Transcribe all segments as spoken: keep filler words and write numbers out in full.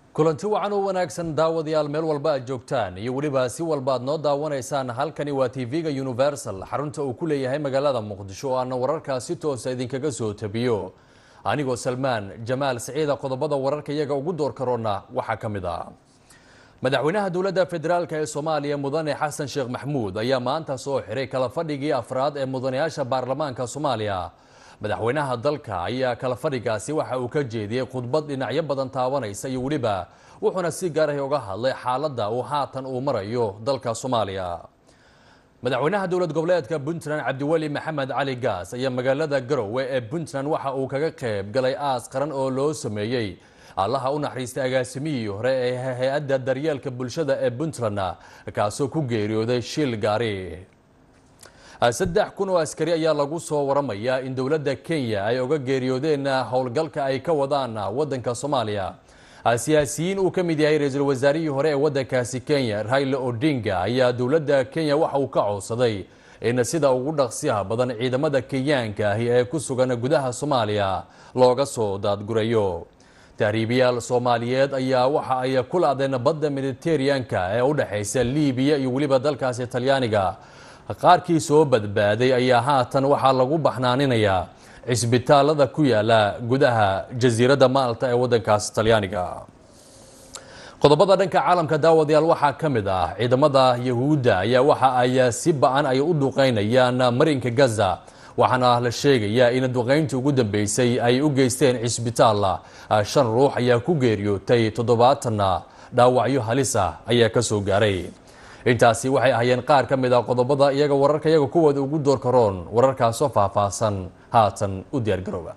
kulanti wacan oo wanaagsan daawadayaal meel walba aad joogtaan iyo waliba si walba aad noo daawanaysaan halkani waa T V-ga Universal xarunta uu ku leeyahay magaalada Muqdisho oo aan wararka si toos ah idinkaga soo tabiyo anigoo Salmaan Jamaal Saciid qodobada wararka iyaga ugu door karona waxa kamid ah madaxweynaha dawladda federaalka ee Soomaaliya mudane Xasan Sheekh Maxamuud ayaa maanta soo xiray kala fadhigii afraad ee mudanayaasha baarlamaanka Soomaaliya madaxweynaha dalka ayaa kala fadhigaasi waxa uu ka jeediyay khudbad dhinacyo badan taabanaysa iyo waliba wuxuuna si gaar ah uga hadlay xaaladda uu haatan uu marayo dalka Soomaaliya madaxweynaha dawlad goboleedka Puntland Cabdiwali Maxamed Cali Gaas ayaa magaalada Garowe ee Puntland waxa uu kaga qayb galay aas qaran oo loo sameeyay allaha u naxariistay agaasimihii hore ee hay'adda daryeelka bulshada ee Puntland kaasoo ku geeriyooday shil gaari saddex kun oo askari ayaa lagu soo waramayaa in dawladda Kenya ay uga geeriyoodeen howlgalka ay ka wadaan wadanka Soomaaliya siyaasiyiin uu ka mid yahay ra'iisul wasaarihii hore ee wadankaasi Kenya Raila Odinga ayaa dawladda Kenya waxa uu ka codsaday in sida ugu dhaqsiyaha badan ciidamada Kenyaanka ah ee ku sugan gudaha Soomaaliya looga soo daadgurayo taariibiyaal Soomaaliyeed ayaa waxa ay ku laadeen badda Mediterranean-ka ee u dhaxaysa Liibiya iyo waliba dalkaasi Talyaaniga qaarkii soo badbaaday ayaa haatan waxa lagu baxnaaninayaa isbitaalada ku yaala gudaha jasiiradda Malta ee wadankaas Talyaaniga qodobada dhanka caalamka daawadayaal waxa kamid ah ciidamada Yahuudda ayaa waxa ay si ba'an ay u duqeynayaan marinka Gaza waxaana la sheegayaa in duqeyntii ugu dambeysay ay u geysteen isbitaal shan ruux ayaa ku geeriyootay toddobaatan dhaawacyo halis ah ayaa ka soo gaaray intaasi waxay ahayeen qaar ka mid ah qodobada iyaga wararka iyaga kuwooda ugu door karoon wararkaas oo faahfaahsan haatan u diyaar garooba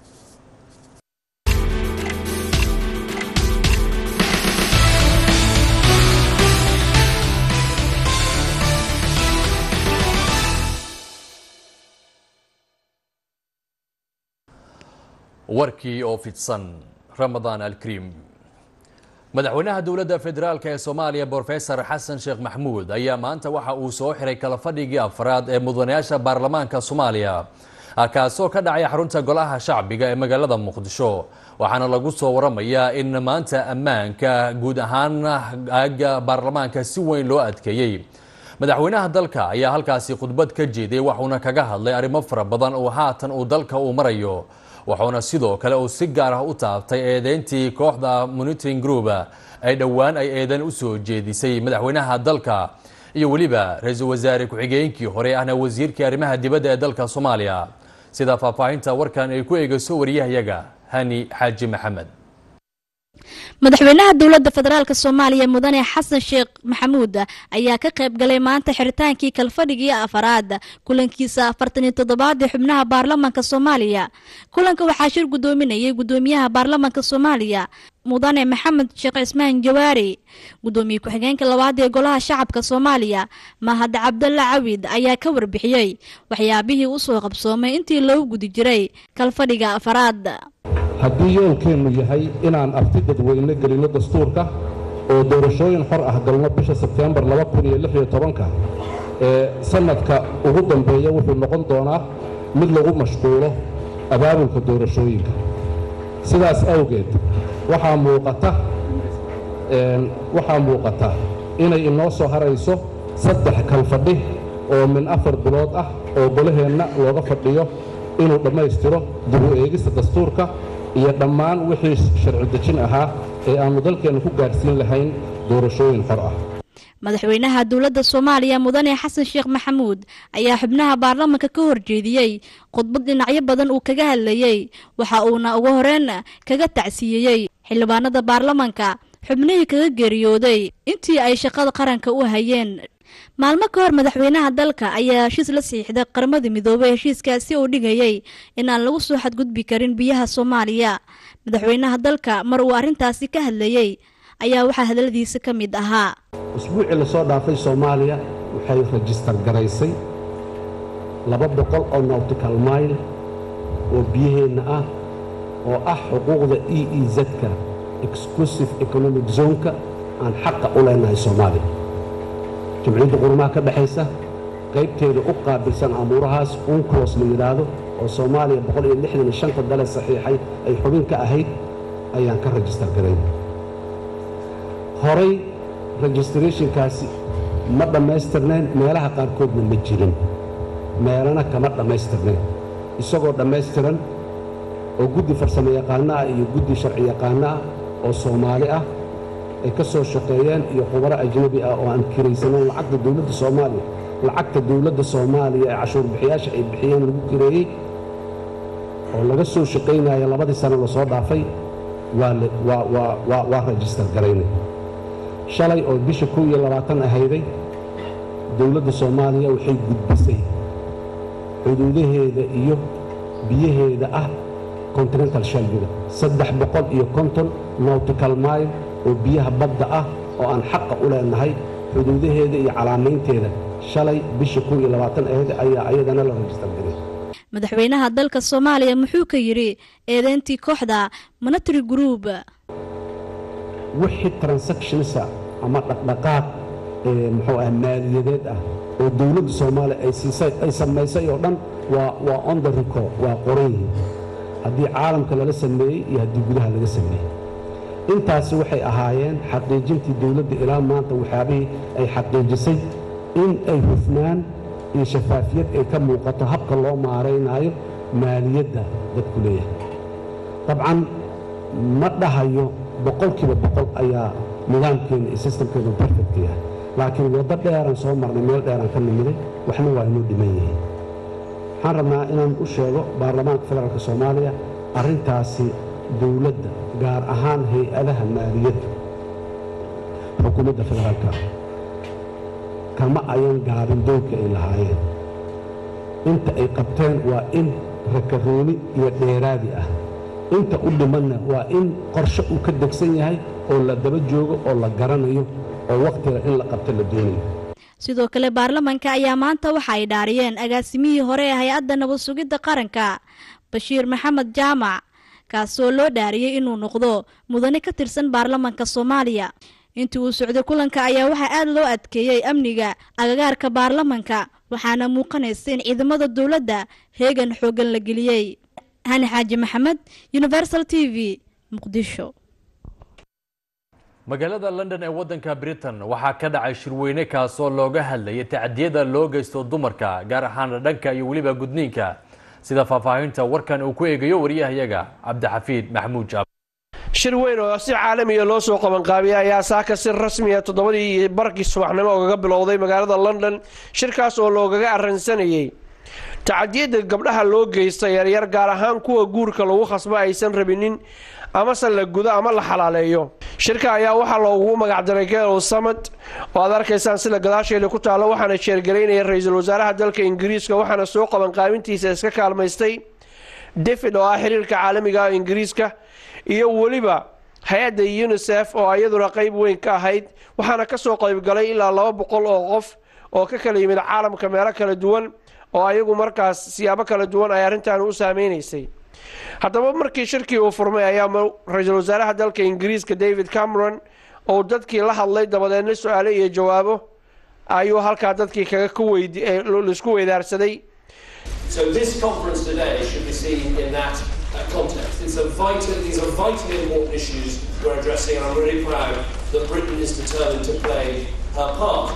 warkii oo fidsan Ramadaan al-Kareem madaxweynaha dawladda federaalka ee Soomaaliya Professor Xasan Sheekh Maxamuud ayaa maanta waxa uu soo xiray kala fadhigii afraad ee mudanayaasha baarlamaanka Soomaaliya kaasoo ka dhacay xarunta golaha shacbiga ee magaalada Muqdisho waxaana lagu soo waramayaa in maanta ammaanka guud ahaan aaga baarlamaanka si weyn loo adkeeyay madaxweynaha dalka ayaa halkaasi khudbad ka jeeday waxuuna kaga hadlay arrimo fara badan oo haatan uu dalka uu marayo waxaana sidoo kale uu si gaar ah u taabtay eedeyntii kooxda monitoring group ay dhawaan ay eedan u soo jeedisay madaxweynaha dalka iyo waliba ra'iisul wasaare ku-xigeenkii hore ahna wasiirkii arrimaha dibadda ee dalka Soomaaliya sida faahfaahinta warkan ay ku eegayso wariyahayaga Hani Xaaji Maxamed madaxweynaha dawladda federaalka Soomaaliya mudane Xasan Sheekh Maxamuud ayaa ka qayb galay maanta xiritaankii kala fadhigii afraad kulankiisa afartan iyo toddobaad ee xubnaha baarlamaanka Soomaaliya kulanka waxaa shir gudoominayay gudoomiyaha baarlamaanka Soomaaliya mudane Maxamed Sheekh Ismaan Jawaari gudoomiye ku-xigeenka labaad ee golaha shacabka Soomaaliya Mahad Cabdulla Cawiid ayaa ka warbixiyay waxyaabihii uu soo qabsoomay intii loo gudi jiray kala fadhiga afraad haddii yoolkeenu yahay inaan arti dadweyne gelino dastuurka oo doorashooyin xor ah galno bisha Sebtembar laba kun iyo lix iyo toban ee sanadka ugu dambeeya wuxuu noqon doonaa mid lagu mashquulo abaabulka doorashooyinka sidaas awgeed waxaa muuqata een waxaa muuqata inay inoo soo harayso saddex kal fadhi oo min afar bilood ah oo golaheena looga fadhiyo inuu dhammaystiro dib u eegista dastuurka iyo dhammaan wixii sharci dejin ahaa ee aanu dalkeena ku gaarsiin lahayn doorashooyin xor ah madaxweynaha dawladda Soomaaliya mudane Xasan Sheekh Maxamuud ayaa xubnaha baarlamaanka ka horjeediyay khudbad dhinacyo badan uu kaga hadlayay waxa uuna ugu horeen kaga tacsiiyay xildhibaanada baarlamaanka xubnihii kaga geeriyooday intii ay shaqada qaranka u hayeen maalmo ka hor madaxweynaha dalka ayaa heshiis la saxiixday qaramada midoobay heshiiskaasi oo dhigayay in aan lagu soo xadgudbi karin biyaha Soomaaliya madaxweynaha dalka mar uu arintaasi ka hadlayay ayaa waxa hadaladiisa ka mid ahaa usbuucii la soo dhaafay Soomaaliya waxay register garaysay laba boqol oo nautical mile oo biyaheena ah oo ah xuquuqda E E Z-ka exclusive economic zone-ka aan xaq u leenahay Soomaaliya jumciyadda qurmaha ka dhaxaysa qaybteeda u qaabilsan amuurahaas UNCLOS la yiraahdo oo Soomaaliya boqol iyo lixdan iyo shan dal saxiixay ay xubin ka ahayd ayaan ka register gareynay horay registrationkaasi ma dhammaystirnayn meelaha qaarkoodna ma jirin meelana kama dhammaystirnayn isagoo dhammaystiran oo guddi farsamo yaqaano ah iyo guddi sharci yaqaano ah oo Soomaali ah ay ka soo shaqeeyeen iyo khubaro ajnabi ah oo aan kiraysanan lacagta dawladda Soomaaliya lacagta dawladda Soomaaliya ee cashuur bixiyaasha ay bixiyeen lagu kireeyay oo laga soo shaqeynaayo labadii sano la soo dhaafay waa waa waa waa register gareynay shalay oo bisha kow iyo labaatan ahayday dawladda Soomaaliya waxay gudbisay xuduudaheeda iyo biyaheeda ah continental shelf-ga saddex boqol iyo konton nautical mile oo biyaha badda ah oo aan xaq u leenahay xuduudaheeda iyo calaamaynteeda shalay bisha kow iyo labaatan ahayday ayaa ayadana la register gareeyay madaxweynaha dalka Soomaaliya muxuu ka yiri eedeyntii kooxda Monetary Group wixii transactions ama dhaqdhaqaaq ee muxuu ah maaliyadeed ah oo dawladda Soomaaliya ay siisay ay sameysay oo dhan waa waa on the record waa qoran haddii caalamka lala sameeyay iyo haddii gudaha laga sameeyay intaasi waxay ahaayeen xaqiijintii dawladda ilaa maanta waxaabihii ay xaqiijisay in ay hufnaan iyo shafaafiyad ay ka muuqato habka loo maaraynayo maaliyadda dadku leeyahay dabcan ma dhahayo boqolkiiba boqol ayaa nidaamkeena iyo systemkeena perfect yahay laakiin waddo dheeraan soo marnay meel dheeraan ka nimiday waxna waa inuu dhiman yihiin waxaan rabnaa inaan u sheego baarlamaanka federaalka Soomaaliya arrintaasi dawladda gaar ahaan hay-adaha maaliyadda xukuumadda federaalka kama ayan gaabin doonka ay lahaayeen inta ay qabteen waa in rakarooni iyo dheeraadi ah inta u dhimanna waa in qorshe uu ka degsan yahay oo la daba joogo oo la garanayo oo waqtiga in la qabto la doonayo sidoo kale baarlamaanka ayaa maanta waxa ay dhaariyeen agaasimihii hore ee hay'adda nabad sugidda qaranka Bashiir Maxamed Jaamac kaasoo loo dhaariyay inuu noqdo mudane ka tirsan baarlamaanka Soomaaliya intii uu socday kulanka ayaa waxa aad loo adkeeyay amniga agagaarka baarlamaanka waxaana muuqanaysa in ciidamada dawladda heegan xoogan la geliyay Hani Xaaji Maxamed Universal T V Muqdisho magaalada London ee wadanka Britain waxaa ka dhacay shirweyne kaasoo looga hadlayay tacdiyada loo geysto dumarka gaar ahaan dhanka iyo waliba gudniinka sida faahfaahinta warkan uu ku eegayo wariyahayaga Cabdixafiid Maxmuud Jaab shirweyne oo si caalami ah loo soo qaban qaabiyay ayaa saaka si rasmi ah toddobadii barkii subaxnimo uga bilowday magaalada London shirkaas oo loogaga arransanayay tacdiyada gabdhaha loo geystay yaryar gaar ahaan kuwa guurka lagu khasbo aysan rabinin ama san la gudo ama la xalaaleeyo shirka ayaa waxa loogu magac daray Girl Summit oo aad arkaysaan sida gadaasheeda ku taalo waxaana sheergaleynaya ra'iisul wasaaraha dalka Ingiriiska waxaana soo qaban qaabintiisa iska kaalmaystay David oo ah xiriirka caalamiga ah Ingiriiska iyo waliba hay'adda UNICEF oo ayaduna qayb weyn ka ahayd waxaana ka soo qayb galay ilaa laba boqol oo qof oo ka kala yimid caalamka meelo kala duwan oo ayagu markaas siyaabo kala duwan ay arrintan u saameeynayay haddaba markii shirkii uu furmay ayaa ra'iisul wasaaraha dalka Ingiriiska David Cameron oo dadkii la hadlay dabadeedna su'aalo iyo jawaabo ayuu halka dadkii kaga ku weydiiyay isku weydaarsaday. So this conference today should be seen in that uh, context. It's a vital, these are vitally important issues we're addressing, and I'm really proud that Britain is determined to play her part.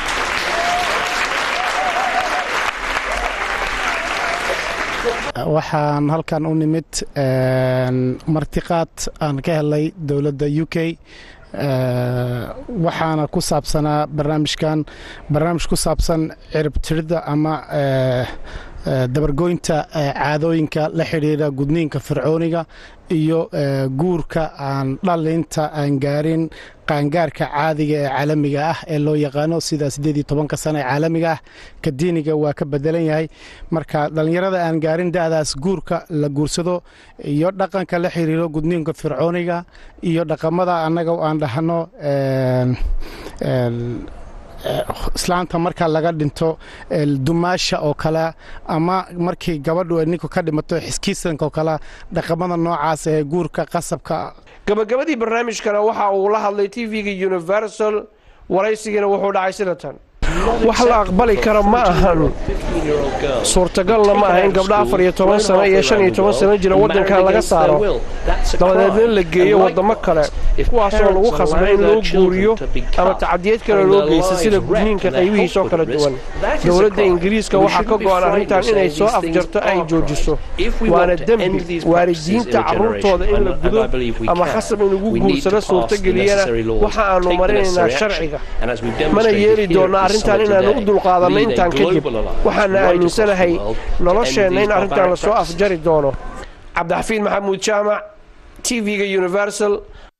waxaan halkan u nimid martiqaad aan ka helay dowladda U K waxaana ku saabsanaa barnaamijkan barnaamij ku saabsan cirib tirida ama dabargoynta caadooyinka la xiriira gudniinka fircooniga iyo guurka aan dhalinta aan gaarin qaangaarka caadiga ee caalamiga ah ee loo yaqaano sida sideed iyo toban sano ee caalamiga ah ka diiniga waa ka bedelan yahay marka dhalinyarada aan gaarin da'daas guurka la guursado iyo dhaqanka la xiriiro gudniinka fircooniga iyo dhaqamada annaga aan dhahno islaanta marka laga dhinto dumaasha oo kale ama markii gabadhu ninku ka dhimato xiskiisanka oo kale dhaqamada noocaas ee guurka qasabka gabagabadii barnaamijkana waxa uu la hadlay T V-ga Universal waraysigana wuxuu dhacay sida tan wax la aqbali karo ma ahan suurtagalna ma aha in gabdha afar iyo toban sano iyo shan iyo toban sano jira waddankan laga saaro dabadeedna la geeyo waddamo kale kuwaasoo lagu khasbay in loo guuriyo ama tacadiyeed kale loo geysta sida gudniinka qaybihiisoo kala duwan dowladda ingiriiska waxaa ka go-an arrintan inay soo afjarto ay joojiso waana dembi waalidiinta carruurtooda in la gudo ama khasab in ugu guursado suurtageliyana waxa aanu marinaynaa sharciga mana yeeli doonna arrintan inaanu u dulqaadanno intaan kadib waxaana aaminsanahay nolosheenna in arrintan lasoo afjari doono cabdixafiid maxamuud jaamac t v-ga universal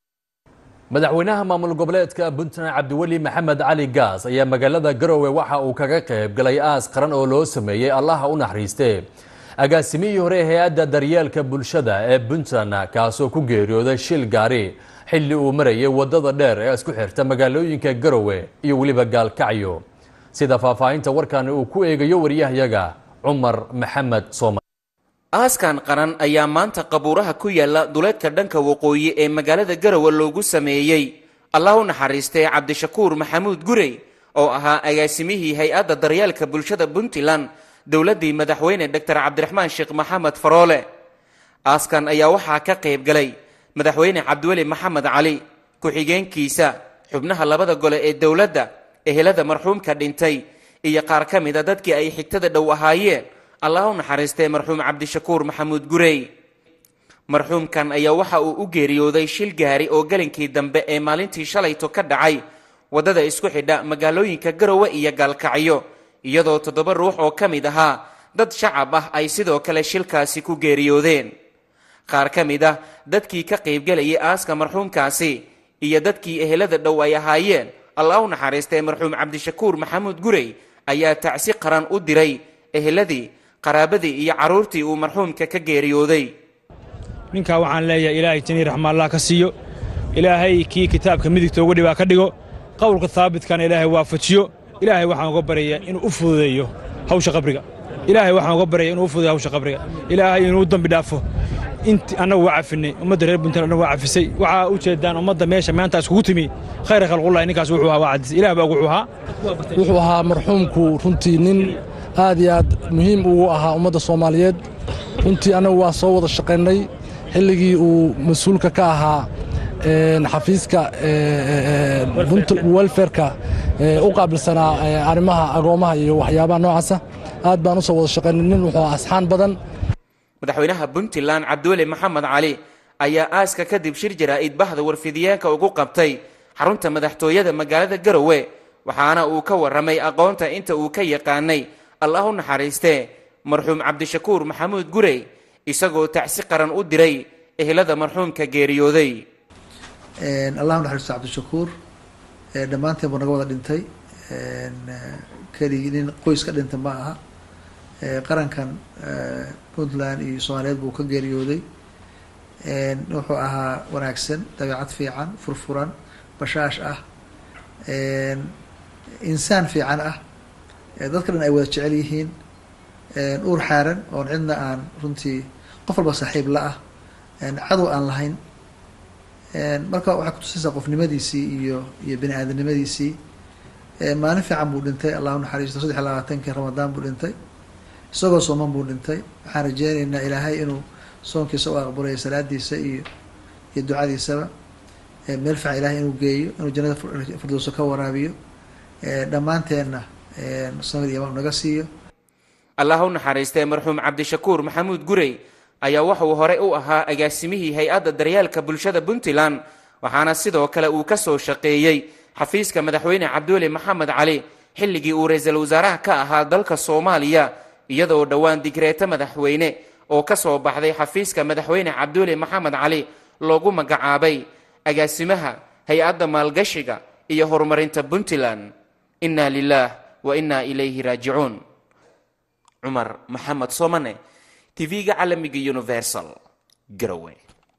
madaxweynaha maamul goboleedka puntland cabdiweli maxamed cali gaas ayaa magaalada garowe waxa uu kaga qayb galay aas qaran oo loo sameeyey allaha u naxariistee agaasimihii hore ee hay-adda daryeelka bulshada ee puntland kaasoo ku geeriyooday shil gaari xilli uu marayay wadada dheer ee isku xirta magaalooyinka garowe iyo weliba gaalkacyo sida faahfaahinta warkan uu ku eegayo waryahayaga cumar maxamed sooma aaskan qaran ayaa maanta qabuuraha ku yaala duleedka dhanka waqooyi ee magaalada garowe loogu sameeyey allah u naxariistay cabdishakuur maxamuud gurey oo ahaa agaasimihii hay-adda daryeelka bulshada puntland dowladdii madaxweyne doctor cabdiraxmaan sheekh maxamed faroole aaskan ayaa waxaa ka qayb galay madaxweyne cabdiweli maxamed cali ku-xigeenkiisa xubnaha labada gole ee dowladda ehelada marxuumka dhintay iyo qaar ka mid a dadkii ay xigtada dhow ahaayeen allah u naxariistay marxuum cabdishakuur maxamuud gurey marxuumkan ayaa waxa uu u geeriyooday shil gaari oo galinkii dambe ee maalintii shalayto ka dhacay waddada isku xidha magaalooyinka garowe iyo gaalkacyo iyadoo toddoba ruux oo ka mid ahaa dad shacab ah ay sidoo kale shilkaasi ku geeriyoodeen qaar ka mid ah dadkii ka qaybgalayay aaska marxuumkaasi iyo dadkii ehelada dhow ay ahaayeen allah u naxariistay marxuum cabdishakuur maxamuud gurey ayaa tacsi qaran u diray eheladii qaraabadii iyo carruurtii uu marxuumka ka geeriyooday ninkaa waxaan leeyahay ilaahay janii raxmaallah ka siiyo ilaahay kii kitaabka midigta uga dhibaa ka dhigo qowlka haabitkana ilaahay waafajiyo ilaahay waxaan uga baryayaa inuu u fududeeyo hawsha qabriga ilaahay waxaan uga baryayaa inuu u fududeeyo hawsha qabriga ilaahay inuu dambi dhaafo intii annagu waa cafinay ummadda reer puntland annagu waa cafisay waxaa u jeedaan ummadda meesha maanta iskugu timi khayra khalqullahi ninkaas wuxuu ahaa waa cadis ilaah baa wuxuu ahaa wuxuu ahaa marxuumku runtii nin aad iyo aad muhiim ugu ahaa ummadda soomaaliyeed runtii annagu waa soo wada shaqaynay xilligii uu mas-uulka ka ahaa xafiiska welfareka u qaabilsanaa arrimaha agoomaha iyo waxyaabaha noocaasa aad baan u soo wada shaqaynay nin wuxuu ahaa asxaan badan madaxweynaha puntland cabdiweli maxamed cali ayaa aaska kadib shir jaraa'id bahda warfidiyeenka ugu qabtay xarunta madaxtooyada magaalada garowe waxaana uu ka warramay aqoonta inta uu ka yaqaanay allah u naxariistee marxuum cabdishakuur maxamuud gurey isagoo tacsi qaran u diray ehelada marxuumka geeriyooday allah u naxariisto cabdishakuur dhammaanteen buu naga wada dhintay keligii nin qoys ka dhinta ma aha qarankan puntland iyo soomaaliyeed buu ka geeriyooday wuxuu ahaa wanaagsan dabeecad fiican furfuran bashaash ah insaan fiican ah dadka dhan ay wada jecel yihiin uur xaaran oon cidna aan runtii qof walba saaxiib la ah cadow aan lahayn marka waxay kutusaysaa qofnimadiisii iyo iyo bini aadamnimadiisii maalin fiican buu dhintay allah u naxariisto saddex iyo labaatankii ramadaan buu dhintay isagoo sooman buu dhintay waxaan rajeynaynaa ilaahay inuu soonkiisa u aqbalayo salaadiisa iyo iyo ducadiisaba meel fiican ilaahay inuu geeyo inuu jannada firdowso ka waraabiyo dhammaanteenna samir iyo imaan naga siiyo allah u naxariistay marxuum cabdishakuur maxamuud gurey ayaa wuxuu hore u ahaa agaasimihii hay-adda daryeelka bulshada puntland waxaana sidoo kale uu ka soo shaqeeyey xafiiska madaxweyne cabdiweli maxamed cali xilligii uu ra-iisul wasaaraha ka ahaa dalka soomaaliya iyadoo dhowaan digreeto madaxweyne oo ka soo baxday xafiiska madaxweyne cabdiweli maxamed cali loogu magacaabay agaasimaha hay-adda maalgashiga iyo horumarinta puntland inna lilaah wa inna ilayhi raajicuun cumar maxamed soomane t v-ga caalamiga universal garowe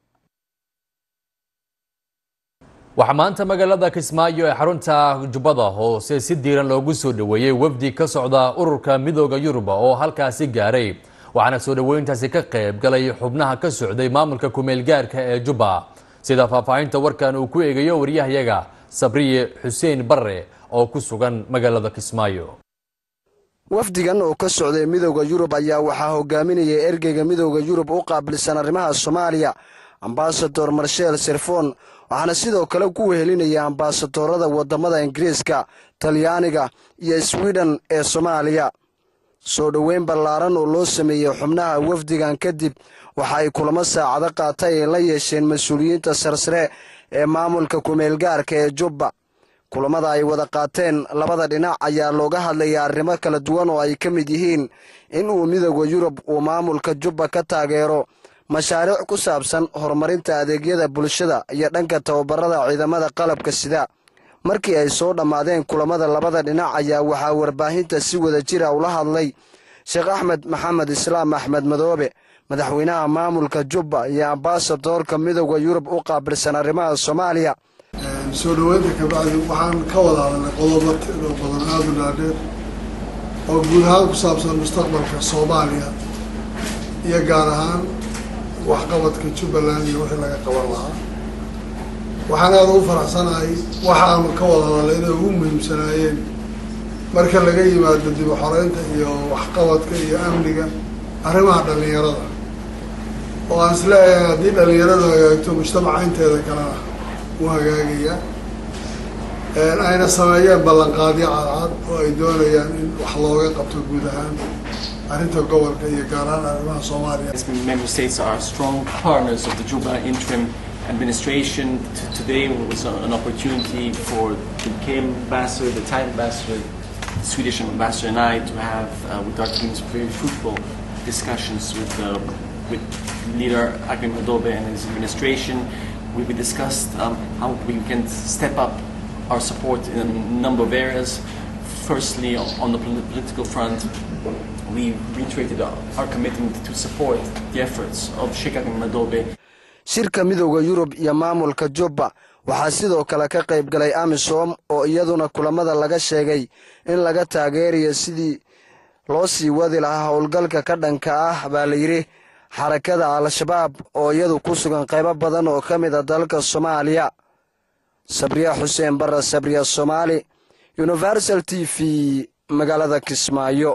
waxaa maanta magaalada kismaayo ee xarunta jubbada hoose si diiran loogu soo dhoweeyey wafdi ka socda ururka midooda yurub oo halkaasi gaaray waxaana soo dhoweyntaasi ka qayb galay xubnaha ka socday maamulka kumeel gaarka ee jubba sida faahfaahinta warkan uu ku eegayo waryahayaga sabriye xuseen barre oo ku sugan magaalada kismaayo wafdigan oo ka socday midowga Yurub ayaa waxaa hogaaminayay ergeyga midowga Yurub u qaabilsan arrimaha Soomaaliya ambassador Marshal Serfon waxaana sidoo kale ku wehelinaya ambassadorada wadamada Ingiriiska Talyaaniga iyo Sweden ee Soomaaliya soo dhaweyn ballaaran oo loo sameeyay xubnaha wafdigan kadib waxa ay kulamo saacado qaatay ee la yeesheen mas'uuliyiinta sarsare ee maamulka kumeel gaarka ee Jubba kulamada ay wada qaateen labada dhinac ayaa looga hadlayay arrimo kala duwan oo ay ka mid yihiin in uu midowga Yurub uu maamulka Jubba ka taageero mashaariic ku saabsan horumarinta adeegyada bulshada iyo dhanka tababarada ciidamada qalabka sida markii ay soo dhamaadeen kulamada labada dhinac ayaa waxa warbaahinta si wada jir ah ula hadlay Sheekh Axmed Maxamed Islaam Axmed Madoobe madaxweynaha maamulka Jubba iyo ambassadorka midowga Yurub u qaabilsan arrimaha Soomaaliya soo dhaweynta ka bacdi waxaan ka wada hadalnay qodobo badan aad u dhaadheer oo guud ahaan ku saabsan mustaqbalka Soomaaliya iyo gaar ahaan waxqabadka Jubbaland iyo wixii laga qaban lahaa waxaan aad ugu faraxsanahay waxaan ka wada hadalnay inay ugu muhiimsanaayeen marka laga yimaado dib u xoreynta iyo waxqabadka iyo amniga arrimaha dhalinyarada oo aan isleeyahay haddii dhalinyaradu hagaagto mujtamaca inteeda kalena u hagaagaya ayna sameeyeen ballanqaadyo cadcad oo ay doonayaan in wax looga qabto guud ahaan arrinta gobolka iyo gaar ahaan arrimaha Soomaaliya. Member states are strong partners of the Juba interim administration. Today was an opportunity for the U K ambassador, the Thai ambassador, the Swedish ambassador and I to have uh, with our teams very fruitful discussions with uh, with leader Agim Madoobe and his administration. We discussed um, how we can step up our support in a number of areas. Firstly, on the political front, we reiterated our commitment to support the efforts of Sheikh Agim Madoobe. Shirka midowga Yurub iyo maamulka Jubba waxaa sidoo kale ka qayb galay AMISOM oo iyaduna kulamada laga sheegay in laga taageerayo sidii loo sii wadi lahaa howlgalka ka dhanka ah baa la yiri xarakada Al-Shabaab oo iyadu ku sugan qaybo badan oo ka mid ah dalka Soomaaliya. Sabriya Xuseen Barra, Sabriya Somali, Universal T V, magaalada Kismaayo.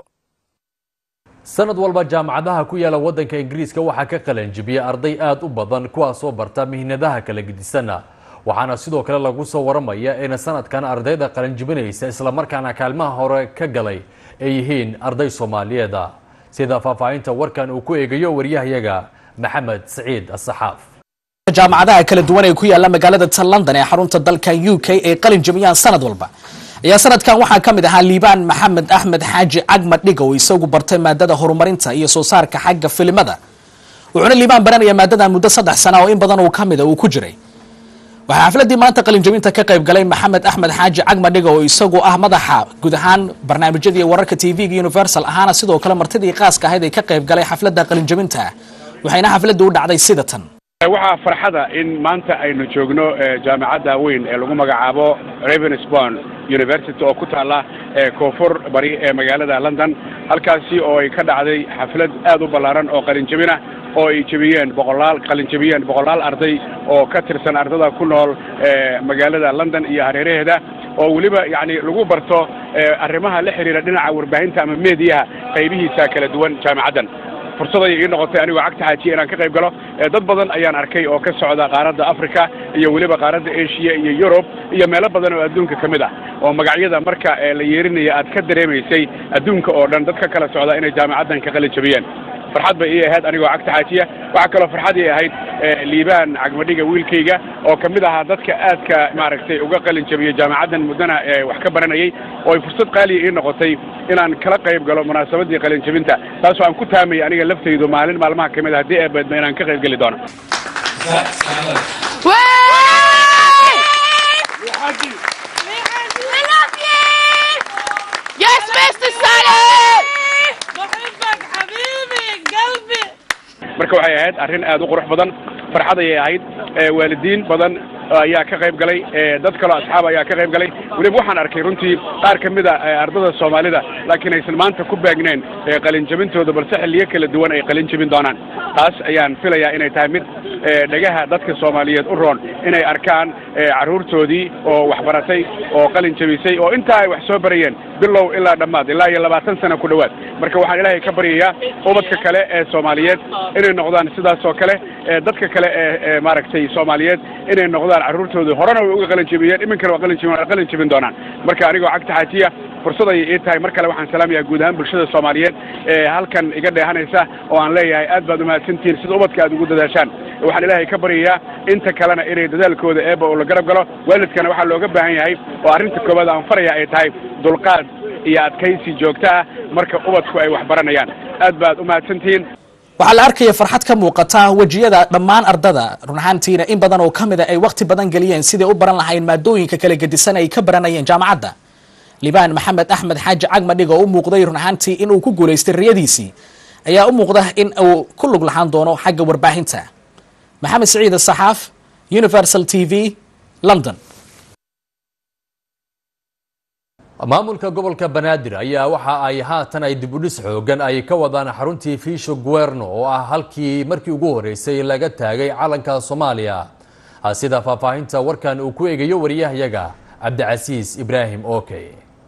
sanad walba jaamacadaha ku yaala wadanka Ingiriiska waxaa ka qalan jibiya arday aad u badan kuwaas oo barta mihnadaha kala gedisan waxaana sidoo kale lagu soo waramaya in sanadkan ardayda qalan jibinaysa isla markaana kaalmaha hore ka galay ay yihiin arday Soomaaliyeed sida faahfaahinta warkan uu ku eegayo wariyahayaga Maxamed Saciid As-Saxaaf. jaamacadaha kala duwan ee ku yaala magaalada London ee xarunta dalka U K ee qalin jibiyaan sanad walba ayaa sanadkan waxaa ka mid ahaa Liibaan Maxamed Axmed Xaaji Agmad Dhigo oo isagu bartay maadada horumarinta iyo soo saarka xagga filimada wuxuuna Liibaan baranaya maadada muddo saddex sano oo in badan uu ka mid ah uu ku jiray waxaa xafladii maanta qalin jabinta ka qayb galay Maxamed Axmed Xaaji Agmad Dhigo oo isagu ah madaxa guud ahaan barnaamijyada wararka T V-ga Universal ahaana sidoo kale martidii qaaska ahayd ay ka qayb galay xafladda qalin jabinta waxayna xafladdu u dhacday sidatan waxaa farxada in maanta aynu joogno jaamacadda weyn ee lagu magacaabo Ravensbourne University oo ku taala koonfur bari ee magaalada London halkaasi oo ay ka dhacday xaflad aad u ballaaran oo qalin jabina oo ay jabiyeen boqolaal qalin jabiyeen boqolaal arday oo ka tirsan ardada ku nool magaalada London iyo hareeraheeda oo waliba yani lagu barto arrimaha la xiriira dhinaca warbaahinta ama meediyaha qaybihiisa kala duwan jaamacaddan fursad ay ii noqotay anigoo cagta xaajiye inaan ka qayb galo dad badan ayaan arkay oo ka socda qaaradda Afrika iyo waliba qaaradda Asia iyo Europe iyo meelo badan oo adduunka ka mid ah oo magacyada marka la yeerinaya aad ka dareemaysay adduunka oo dhan dadka kala socda inay jaamacaddan ka qalin jabiyeen farxad bay ii ahayd anigoo cagta xaajiye waxa kale farxad ii ahayd Liibaan Agmadhiga wiilkayga oo ka mid ahaa dadka aadka maaragtay uga qalin jabiyay jaamacaddan muddana wax ka baranayay oo ay fursad qaali ii noqotay inaan kala qayb galo munaasabadii qalin jabinta taasoo aan ku taamay aniga laftaydu maalin maalmaha kamid ah hadii ay baadma inaan ka qayb gali doono marka waxay ahayd arrin aad u qurux badan farxad ay ahayd waalidiin badan ayaa ka qayb galay dad kaloo asxaab ayaa ka qayb galay weliba waxaan arkay runtii qaar ka mid a ardada soomaalida laakiin aysan maanta ku baagneen qalinjabintooda balse xilliyo kala duwan ay qalin jabin doonaan taas ayaan filayaa inay tahay mid dhagaha dadka soomaaliyeed u roon inay arkaan carruurtoodii oo waxbaratay oo qalin jabisay oo intaa ay wax soo barayeen bilow ilaa dhammaad ilaa iyo labaatan sano ku dhowaad marka waxaan ilaahay ka baryayaa ubadka kale ee soomaaliyeed inay noqdaan sidaas oo kale dadka kale ee maaragtay soomaaliyeed inay noqdaan carruurtooda horena way uga qalin jabiyeen iminkana waa qalin jabin qalin jabin doonaan marka anigoo cagta xaajiya fursad ayay ii tahay mar kale waxaan salaamayaa guud ahaan bulshada soomaaliyeed ee halkan iga dheehanaysa oo aan leeyahay aad baad umahadsantihiin sida ubadka aad ugu dadaashaan waxaan ilaahay ka baryayaa inta kalena inay dadaalkooda eeba oo la garab galo waalidkana waxaa looga baahan yahay oo arrinta koowaad aan faraya ay tahay dulqaad iyo adkaysi joogto ah marka ubadku ay wax baranayaan aad baad umahadsantihiin waxaa la arkaya farxad ka muuqata wejiyada dhammaan ardada run ahaantiina in badan oo ka mid a ay waqti badan geliyeen sidai u baran lahayn maadooyinka kala gedisan ay ka baranayeen jaamacadda liibaan maxamed axmed xaaji cagma dhig oo u muuqday run ahaantii inuu ku guulaystay riyadiisii ayaa u muuqda in uu ku lug lahaan doono xagga warbaahinta maxamed siciid saxaaf universal t v london maamulka gobolka banaadir ayaa waxa ay haatan ay dib u dhis xoogan ay ka wadaan xaruntii fiisho guerno oo ah halkii markii ugu horeysay laga taagay calanka Soomaaliya sida faahfaahinta warkan uu ku eegayo wariyahayaga Cabdicasiis Ibraahim Ookay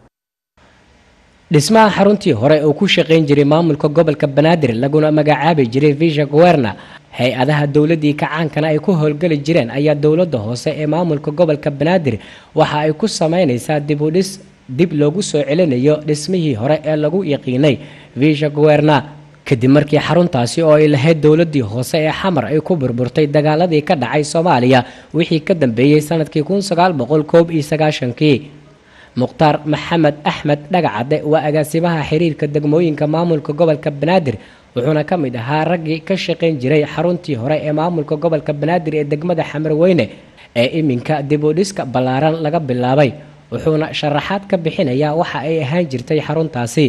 dhismaha xaruntii hore oo ku shaqeyn jiray maamulka gobolka banaadir laguna magacaabay jiray fiisho guerna hay-adaha dowladii kacaankana ay ku howlgali jireen ayaa dowladda hoose ee maamulka gobolka banaadir waxa ay ku sameynaysaa dib u dhis dib loogu soo celinayo dhismihii hore ee lagu yaqiinay fiisho guerna kadib markii xaruntaasi oo ay lahayd dowladii hoose ee xamar ay ku burburtay dagaaladii ka dhacay Soomaaliya wixii ka dambeeyay sanadkii kun sagaal boqol iyo sagaashan-kii mukhtaar maxamed axmed dhagacade waa agaasimaha xiriirka degmooyinka maamulka gobolka banaadir wuxuuna ka mid ahaa raggii ka shaqayn jiray xaruntii hore ee maamulka gobolka banaadir ee degmada Xamarweyne ee iminka dib u dhiska ballaaran laga bilaabay wuxuuna sharaxaad ka bixinayaa waxa ay ahaan jirtay xaruntaasi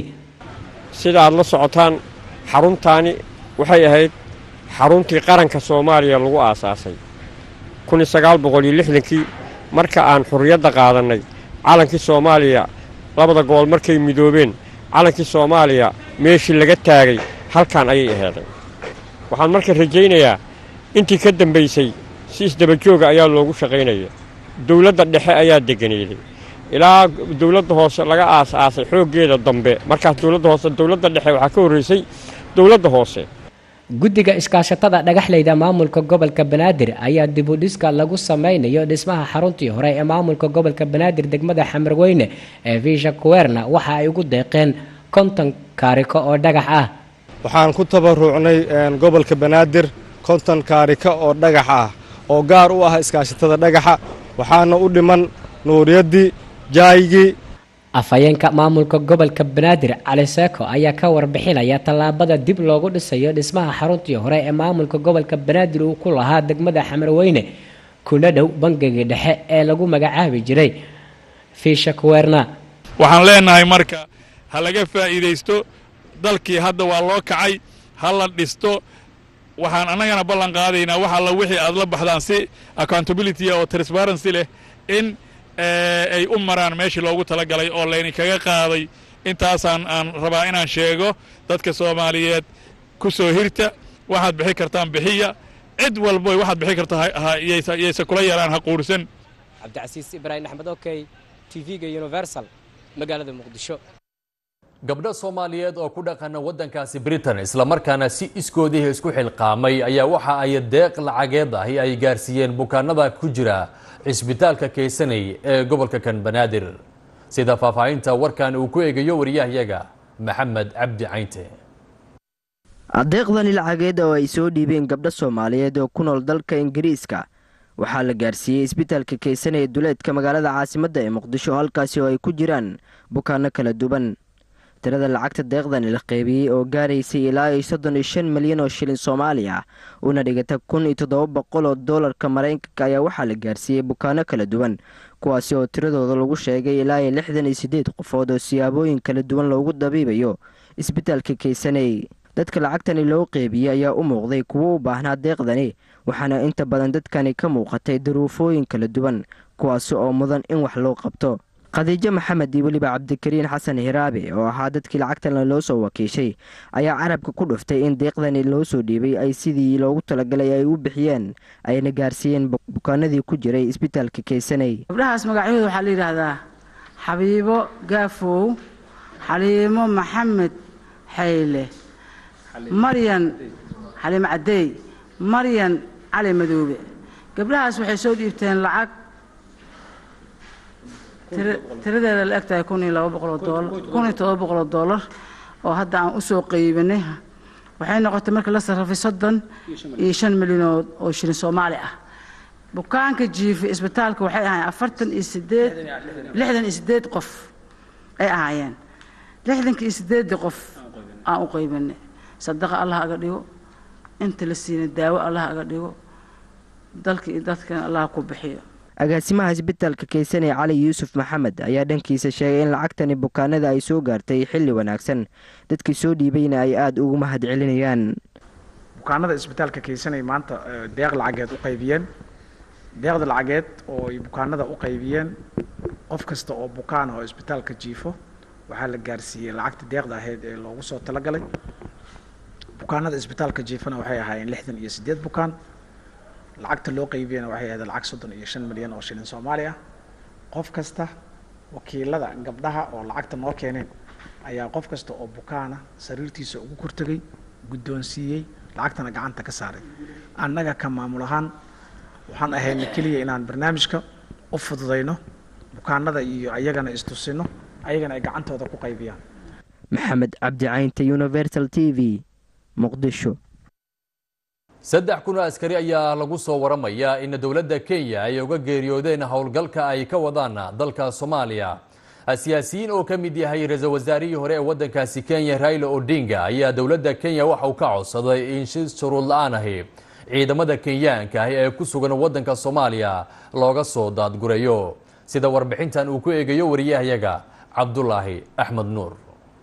sida aad la socotaan xaruntaani waxay ahayd xaruntii qaranka Soomaaliya lagu aasaasay kun sagaal boqol iyo lixdan-kii marka aan xurriyadda qaadanay calankii Soomaaliya labada gobol markay midoobeen calankii Soomaaliya meeshii laga taagay halkan ayay ahaydeen waxaan marka rajaynayaa intii ka dambeysay si isdaba jooga ayaa loogu shaqaynaya dawladda dhexe ayaa deganeeday ilaa dawladda hoose laga aasaasay xooggeeda dambe markaas dawladda hoose dawladda dhexe waxaa ka horreysay dawladda hoose guddiga iskaashatada dhagaxleyda maamulka gobolka banaadir ayaa dib u dhiska lagu sameynayo dhismaha xaruntii hore ee maamulka gobolka banaadir degmada Xamarweyne ee fiisho guerna waxa ay ugu deeqeen konton kaariko oo dhagax ah waxaan ku tabarucnay gobolka banaadir konton kaariko oo dhagax ah oo gaar u ah iskaashatada dhagaxa waxaana u dhiman nuuriyadii jaayigi afayeenka maamulka gobolka banaadir Cali Seeko ayaa ka warbixinaya tallaabada dib loogu dhisayo dhismaha xaruntii hore ee maamulka gobolka banaadir uu ku lahaa degmada Xamarweyne kuna dhow bangiga dhexe ee lagu magacaabi jiray fiisho guerna waxaan leenahay marka ha laga faa'iideysto dalkii hadda waa loo kacay ha la dhisto waxaan anagana ballan qaadaynaa waxa la wixii aad la baxdaan si accountability oo transparency leh in ay u maraan meeshii loogu talagalay oo layni kaga qaaday intaasaan aan rabaa inaan sheego dadka Soomaaliyeed ku soo hirta waxaad bixi kartaan bixiya cid walba waxaad bixi kartaa iyaysa kula yaraan ha quursan Cabdicasiis Ibraahim Axmed Ookay T V-ga Universal magaalada Muqdisho gabdho Soomaaliyeed oo ku dhaqan wadankaasi Britain isla markaana si iskoodii isku xilqaamay ayaa waxa ay deeq lacageed ah ay gaarsiiyeen bukaanada ku jira isbitaalka Keysanay ee gobolka kan Banaadir sida faahfaahinta warkan uu ku eegayo wariyahayaga Maxamed Cabdi Caynte adeeqdan lacageed oo ay soo dhiibeen gabdho Soomaaliyeed oo ku nool dalka Ingiriiska waxaa la gaarsiiyay isbitaalka Keysanay ee duleedka magaalada caasimadda ee Muqdisho halkaas oo ay ku jiraan bukaanno kala duwan tirada lacagta deeqdan la qaybiyay oo gaaraysay ilaa soddon iyo shan milyan oo shilin Soomaali ah una dhigata kun iyo toddoba boqol oo doolarka Mareykanka ayaa waxaa la gaarsiiyay bukaanno kala duwan kuwaas oo tiradooda lagu sheegay ilaa lixdan iyo siddeed qofood oo siyaabooyin kala duwan loogu dabiibayo isbitaalka Keysanay dadka lacagtani loo qeybiyey ayaa u muuqday kuwo u baahnaa deeqdani waxaana inta badan dadkani ka muuqatay duruufooyin kala duwan kuwaasi oo mudan in wax loo qabto. khadiijo maxamed iyo weliba cabdikariin xasan hiraabe oo ahaa dadkii lacagtan loo soo wakiishay ayaa carabka ku dhuftay in deeqdani loo soo dhiibay ay sidii loogu talagalay ay u bixiyeen ayna gaarsiiyeen bukaanadii ku jiray isbitaalka Keysanay. gabdhahaas magacyadooda waxaa la yidhaahdaa xabiibo gaafow, xaliimo maxamed xayle, maryan xaliimo cadeey, maryan cali madoobe. gabdhahaas waxay soo dhiibteen lacag tiradeeda la egtahay kun iyo laba boqol oo doolar kun iyo todoba boqol oo doolar oo hadda aan u soo qeybinay waxay noqotay markii la sarrafay soddon iyo shan milyan oo shilin Soomaali ah. bukaanka jiifa isbitaalka waxay ahaayeen afartan iyo sideed lixdan iyo sideed qof ay ahaayeen lixdan iyo sideed qof aan u qeybinay. sadaqa Allah aga dhigo, inta la siina daawo Allah aga dhigo, dalka iyo dadka Allah ku bixiyo. agaasimaha isbitaalka Keysanay Cali Yuusuf Maxamed ayaa dhankiisa sheegay in lacagtani bukaanada ay soo gaartay xilli wanaagsan dadkii soo dhiibayna ay aad ugu mahad celinayaan. bukaanada isbitaalka Keysanay maanta deeq lacageed u qaybiyeen deeqda lacageed oo ay bukaanada u qaybiyeen qof kasta oo bukaan oo isbitaalka jiifo waxaa la gaarsiiyay lacagta deeqda ahayd ee loogu soo talagalay. bukaanada isbitaalka jiifana waxay ahaayeen lixdan iyo sideed bukaan. lacagta loo qaybiyana waxay ahayd lacag soddon iyo shan milyan oo shilin Soomaali ah. qof kasta wakiilada gabdhaha oo lacagta noo keeneen ayaa qof kasta oo bukaana sariirtiisa ugu kortagay guddoonsiiyey lacagtana gacanta ka saaray. annaga ka maamul ahaan waxaan ahayn kaliya inaan barnaamijka u fududeyno bukaanada iyo ayagana istusino ayagana ay gacantooda ku qaybiyaan. maxamed cabdi caynta Universal T V Muqdisho. saddex kun oo askari ayaa lagu soo waramayaa in dowladda Kenya ay uga geeriyoodeen howlgalka ay ka wadaan dalka Soomaaliya. siyaasiyiin oo ka mid yahay ra'iisul wasaarihii hore ee waddankaasi Kenya Raila Odinga ayaa dowladda Kenya waxa uu ka codsaday in si shuruud la'aan ah ciidamada Kenyaanka ah ee ku sugan waddanka Soomaaliya looga soo daadgurayo. sida warbixintan uu ku eegayo wariyahayaga Cabdullaahi Axmed Nuur.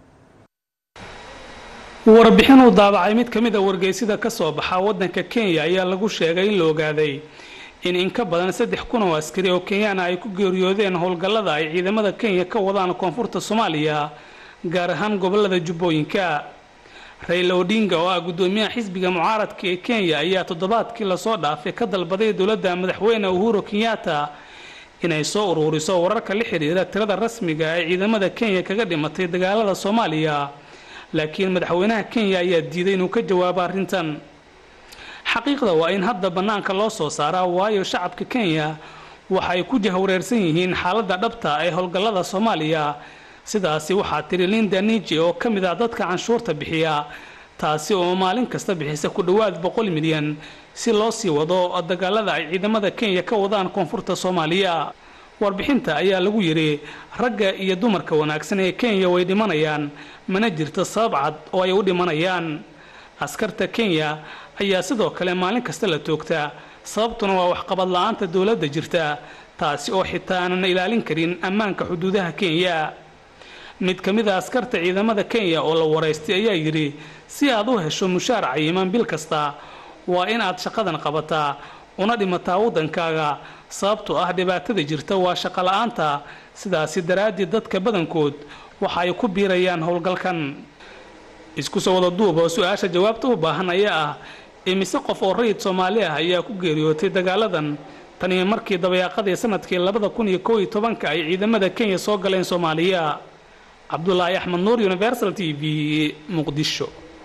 warbixin uu daabacay mid ka mid ah wargeysida ka soo baxa waddanka Kenya ayaa lagu sheegay in la ogaaday in in ka badan saddex kun oo askari oo Kenyaan ay ku geeriyoodeen howlgallada ay ciidamada Kenya ka wadaan koonfurta Soomaaliya gaar ahaan gobolada Jubbooyinka. Raila Odinga oo ah gudoomiyaha xisbiga mucaaradka ee Kenya ayaa toddobaadkii la soo dhaafay ka dalbaday dowladda madaxweyne Uhuru Kenyatta inay soo ururiso wararka la xiriira tirada rasmiga ah ee ciidamada Kenya kaga dhimatay dagaalada Soomaaliya. laakiin madaxweynaha Kenya ayaa diiday inuu ka jawaabo arrintan. xaqiiqda waa in hadda banaanka loo soo saaraa waayo shacabka Kenya waxa ay ku jahwareersan yihiin xaaladda dhabta ee howlgallada Soomaaliya. sidaasi waxaa tiri Linda Niji oo ka mid ah dadka canshuurta bixiya taasi oo maalin kasta bixisa ku dhawaad boqol milyan si loo sii wado dagaalada ay ciidamada Kenya ka wadaan koonfurta Soomaaliya. warbixinta ayaa lagu yiri ragga iyo dumarka wanaagsan ee Kenya way dhimanayaan mana jirto sabab cad oo ay u dhimanayaan. askarta Kenya ayaa sidoo kale maalin kasta la toogtaa sababtuna waa wax qabad la'aanta dawladda jirta taasi oo xitaa aan ilaalin karin ammaanka xuduudaha Kenya. mid ka mid ah askarta ciidamada Kenya oo la wareystay ayaa yiri si aad u hesho mushaar cayiman bil kasta waa in aad shaqadan qabataa una dhimataa waddankaaga sababtoo ah dhibaatada jirta waa shaqo la'aanta. sidaasi daraaddeed dadka badankood waxa ay ku biirayaan howlgalkan. isku soo wada duub oo su'aasha jawaabta u baahan ayaa ah imise qof oo rayid Soomaali ah ayaa ku geeriyootay dagaaladan tan iyo markii dabayaaqadii sanadkii labada kun iyo kow iyo tobanka ay ciidamada Kenya soo galeen Soomaaliya. Cabdullaahi Axmed Nuur, Universal T V, Muqdisho.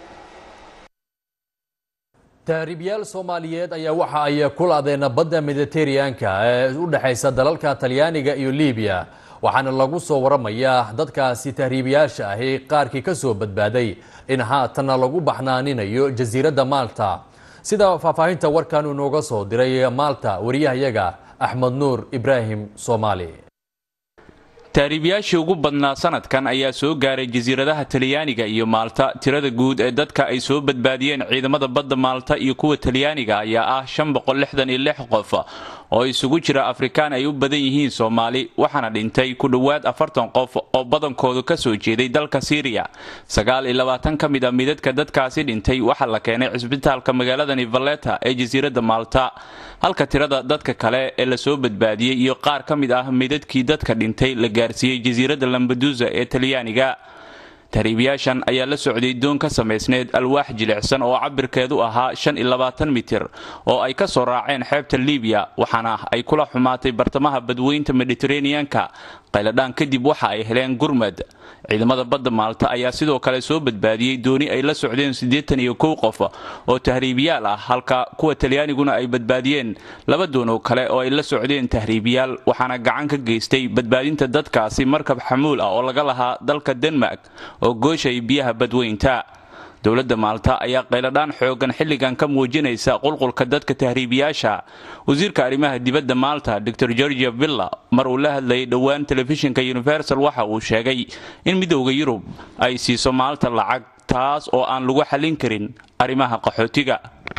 taariibyaal Soomaaliyeed ayaa waxa ay ku laadeen badda Mediterranean-ka ee u dhaxaysa dalalka Talyaaniga iyo Liibiya waxaana lagu soo waramayaa dadkaasi taariibyaasha ah ee qaarkii ka soo badbaaday in haatan lagu baxnaaninayo jasiiradda Malta. sida faahfaahinta warkan uu nooga soo diray Malta wariyahayaga Axmed Nuur Ibrahim Soomaali. tahriibayaashii ugu badnaa sanadkan ayaa soo gaaray jasiiradaha Talyaaniga iyo Maalta. tirada guud ee dadka ay soo badbaadiyeen ciidamada badda Maalta iyo kuwa Talyaaniga ayaa ah shan boqol lixdan iyo lix qof oo isugu jira Afrikaan ay u badan yihiin Soomaali, waxaana dhintay ku dhawaad afartan qof oo badankoodu ka soo jeeday dalka Syria. sagaal iyo labaatan ka mid ah midadka dadkaasi dhintay waxa la keenay cisbitaalka magaalada Valletta ee jasiiradda Maalta, halka tirada dadka kale ee la soo badbaadiyay iyo qaar ka mid ah midadkii dadka dhintay la gaarsiiyay jasiiradda Lampedusa ee Talyaaniga. tahriibayaashan ayaa la socday doon ka samaysneed alwaax jilicsan oo cabirkeedu ahaa shan iyo labaatan mitir oo ay ka soo raaceen xeebta Liibiya, waxaana ay kula xumaatay bartamaha badweynta Mediterranean-ka. qayladhaan kadib waxa ay heleen gurmad. ciidamada badda Maalta ayaa sidoo kale soo badbaadiyay dooni ay la socdeen siddeetan iyo kow qof oo tahriibayaal ah, halka kuwa Talyaaniguna ay badbaadiyeen laba doon oo kale oo ay la socdeen tahriibayaal, waxaana gacan ka geystay badbaadinta dadkaasi markab xamuul ah oo laga lahaa dalka Denmark oo gooshay biyaha badweynta. dowladda Maalta ayaa qayladhaan xoogan xilligan ka muujinaysa qulqulka dadka tahriibayaasha. wasiirka arrimaha dibadda Maalta Doctor Georgia Villa mar uu la hadlayay dhawaan telefishinka Universal waxa uu sheegay in midowga Yurub ay siiso Maalta lacag taas oo aan lagu xalin karin arrimaha qaxootiga.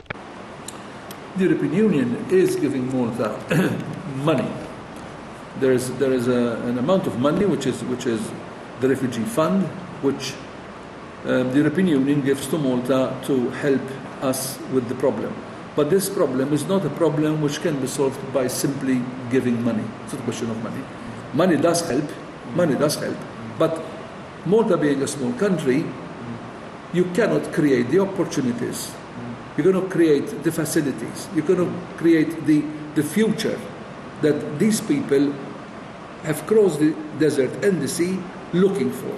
The European Union is giving Malta money. There is there is a, an amount of money which is which is the refugee fund which Uh, the European Union gives to Malta to help us with the problem. But this problem is not a problem which can be solved by simply giving money. It's not a question of money. Money does help, money does help. But Malta being a small country, you cannot create the opportunities. You're going to create the facilities. You're going to create the, the future that these people have crossed the desert and the sea looking for.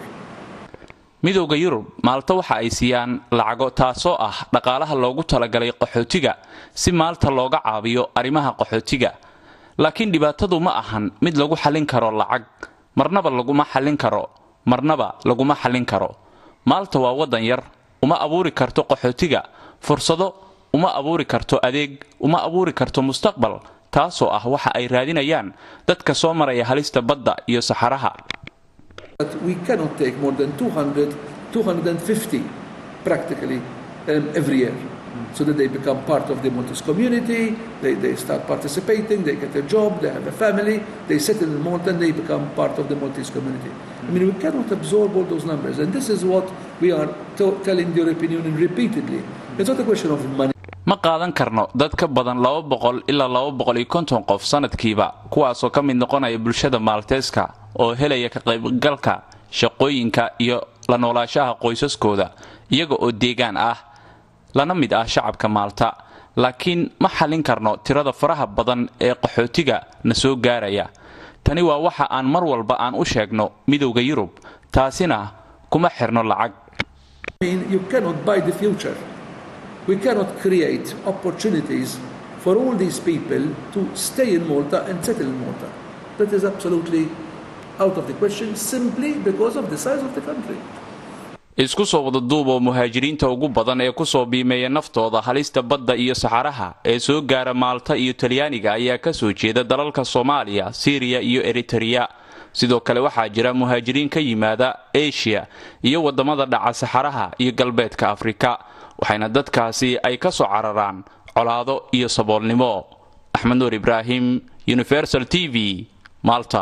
midowga Yurub Maalta waxa ay siiyaan lacago taasoo ah dhaqaalaha loogu talagalay qaxootiga si Maalta looga caawiyo arrimaha qaxootiga. laakiin dhibaatadu ma ahan mid lagu xalin karo lacag, marnaba laguma xalin karo, marnaba laguma xalin karo. Maalta waa wadan yar, uma abuuri karto qaxootiga fursado, uma abuuri karto adeeg, uma abuuri karto mustaqbal, taasoo ah waxa ay raadinayaan dadka soo maraya halista badda iyo saxaraha. But we cannot take more than two hundred, two hundred fifty practically um, every year. So that they become part of the Maltese community, they, they start participating, they get a job, they have a family, they settle in Malta and they become part of the Maltese community. I mean, we cannot absorb all those numbers. And this is what we are to- telling the European Union repeatedly. It's not a question of money. ma qaadan karno dad ka badan laba boqol ilaa laba boqol iyo konton qof sanadkiiba, kuwaasoo ka mid noqonaya bulshada Maalteeska oo helaya ka qaybgalka shaqooyinka iyo la noolaanshaha qoysaskooda iyaga oo deegaan ah lana mid ah shacabka Maalta. laakiin ma xalin karno tirada faraha badan ee qaxootiga na soo gaaraya. tani waa waxa aan mar walba aan u sheegno midowga Yurub, taasina kuma xirno lacag. I mean, you cannot buy the future. We cannot create opportunities for all these people to stay in Malta and settle in Malta. That is absolutely out of the question simply because of the size of the country. isku soo wada duubo muhaajiriinta ugu badan ee ku soo biimeeya naftooda halista badda iyo saxaraha ee soo gaara Maalta iyo Talyaaniga ayaa ka soo jeeda dalalka Soomaaliya, Syria iyo Eritrea. sidoo kale waxaa jira muhaajiriin ka yimaada Asia iyo wadamada dhaca saxaraha iyo galbeedka Afrika, waxayna dadkaasi ay ka soo cararaan colaado iyo saboolnimo. Axmed Nuur Ibrahim, Universal T V, Malta.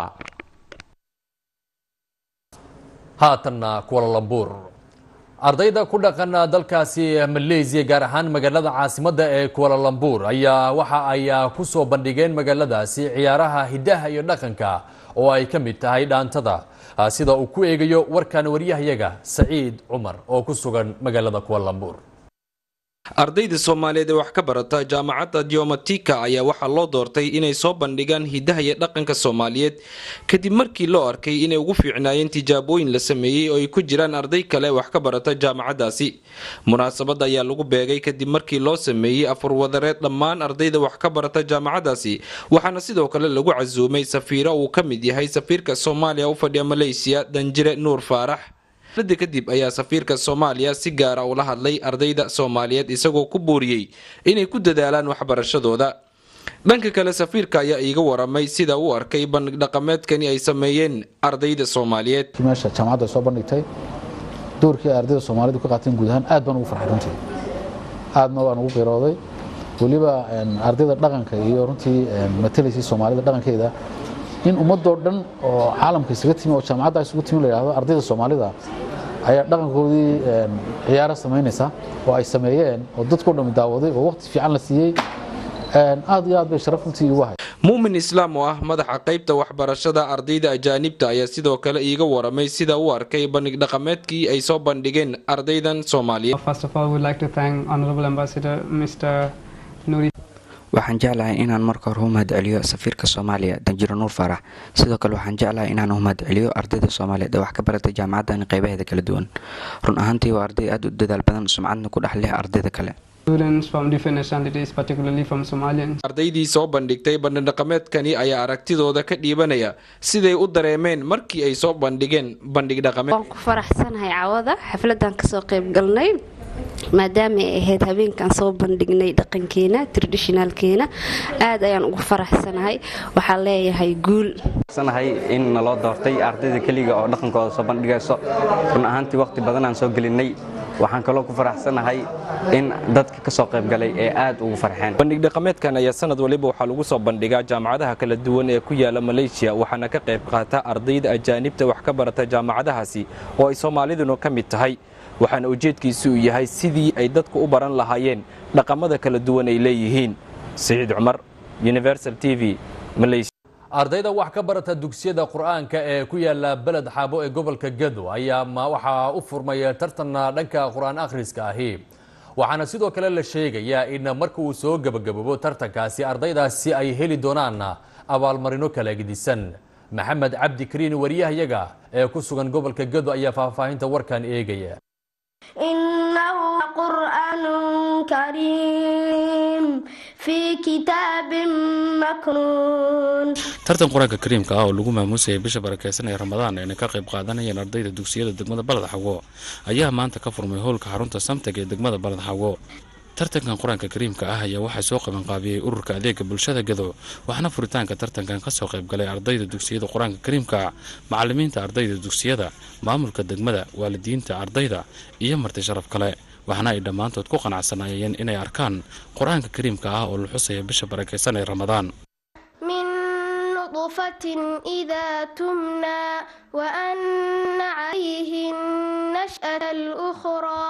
haatanna Kuala Lumpur. ardayda ku dhaqan dalkaasi Malaysia gaar ahaan magaalada caasimadda ee Kuala Lumpur ayaa waxa ay ku soo bandhigeen magaaladaasi ciyaaraha hidaha iyo dhaqanka oo ay ka mid tahay dhaantada, sida uu ku eegayo warkan wariyahayaga Saciid Cumar oo ku sugan magaalada Kuala Lumpur. ardayda Soomaaliyeed ee wax ka barata jaamacadda Diomatika ayaa waxa loo doortay inay soo bandhigaan hidaha iyo dhaqanka Soomaaliyeed kadib markii loo arkay inay ugu fiicnaayeen tijaabooyin la sameeyay oo ay ku jiraan arday kale wax ka barata jaamacaddaasi. munaasabadda ayaa lagu beegay kadib markii loo sameeyay afar wadareed dhammaan ardayda wax ka barata jaamacaddaasi, waxaana sidoo kale lagu casuumay safiiro uu ka mid yahay safiirka Soomaaliya u fadhiya Malaysia Danjire Nuur Faarax. kadib ayaa safiirka Soomaaliya si gaar ah ula hadlay ardayda Soomaaliyeed isagoo ku booriyay inay ku dadaalaan waxbarashadooda. dhanka kale safiirka ayaa iiga waramay sida uu arkay bandhig dhaqameedkani ay sameeyeen ardayda Soomaaliyeed meesha jaamacadda soo bandhigtay doorkii ardayda Soomaaliyeed ka qaateen guud ahaan aad baan ugu farxay runtii aadna waan ugu qirooday waliba ardayda dhaqanka iyo runtii matalaysi Soomaalida dhaqankeeda in ummadoo dhan oo caalamka isaga timi oo jaamacadda isugu timi la yiraahdo ardayda Soomaalida ayaa dhaqankoodii ciyaar sameynaysa oo ay sameeyeen oo dadku dhan daawaday oo waqti fiican la siiyay aad iyo aad bay sharaf runtii ugu hay muumin islaam oo ah madaxa qaybta waxbarashada ardayda ajaanibta ayaa sidoo kale iiga waramay sida uu arkay bandhig dhaqameedkii ay soo bandhigeen ardaydan Soomaaliyeed. First of all, we would like to thank Honorable Ambassador Mister Nuri. waxaan jeclahay inaan marka hore u mahadceliyo safiirka Soomaaliya Danjiro Nuur Farax sidoo kale waxaan jeclahay inaan u mahadceliyo ardayda Soomaaliyeed ee wax ka barata jaamacaddan qaybaheeda kala duwan run ahaantii waa arday aad u dadaal badan sumcadna ku dhaxleh ardayda kale Students from different nationalities, particularly from Somalians. ardaydii soo bandhigtay bandhig dhaqameedkani ayaa aragtidooda ka dhiibanaya siday u dareemeen markii ay soo bandhigeen bandhig dhaqameed. waan ku faraxsanahay cawada xafladan ka soo qayb galnay maadaama ay ahayd habeenkan soo bandhignay dhaqankeena traditionalkeena aad ayaan ugu faraxsanahay waxaa leeyahay guul sanahay in naloo doortay ardayda kaliya oo dhaqankooda soo bandhigayso run ahaantii waqti badan aan soo gelinay waxaan kaloo ku faraxsanahay in dadka ka soo qayb galay ee aad ugu farxeen bandhig dhaqameedkan ayaa sanad waliba waxaa lagu soo bandhigaa jaamacadaha kala duwan ee ku yaala Malaysia waxaana ka qayb qaata ardayda ajaanibta wax ka barata jaamacadahaasi oo ay Soomaaliduna ka mid tahay waxaana ujeedkiisu uu yahay sidii ay dadku u baran lahaayeen dhaqamada kala duwan ay leeyihiin Saciid Cumar Universal T V Malaysia ardayda wax ka barata dugsiyada quraanka ee ku yaala balad xaabo ee gobolka Gedo ayaa ma waxa u furmay tartan dhanka quraan akhriska ahi waxaana sidoo kale la sheegayaa in marka uu soo gabagababo tartankaasi ardaydaasi ay heli doonaan abaalmarino kala gedisan maxamed cabdi kariin wariyahayaga ee ku sugan gobolka Gedo ayaa faahfaahinta warkan eegaya إنه قرآن كريم في كتاب مكنون tartan quraanka kariimka ah oo lagu maamuusay bisha barakeysan ee Ramadaan ee ka qayb qaadanayeen ardayda dugsiyada degmada Balad Xawo ayaa maanta ka furmay hoolka xarunta Samtag ee degmada Balad Xawo tartankan quraanka kariimka ah ayaa waxa soo qaban qaabiyay ururka adeega bulshada Gedo waxaana furitaanka tartankan ka soo qayb galay ardayda dugsiyada quraanka kariimka macallimiinta ardayda dugsiyada maamulka degmada waalidiinta ardayda iyo marti sharaf kale waxaana ay dhamaantood ku qanacsanayeen inay arkaan quraanka kariimka ah oo la xusayo bisha barakeysan ee Ramadaan نطفة إذا تمنى وأن عليه النشأة الأخرى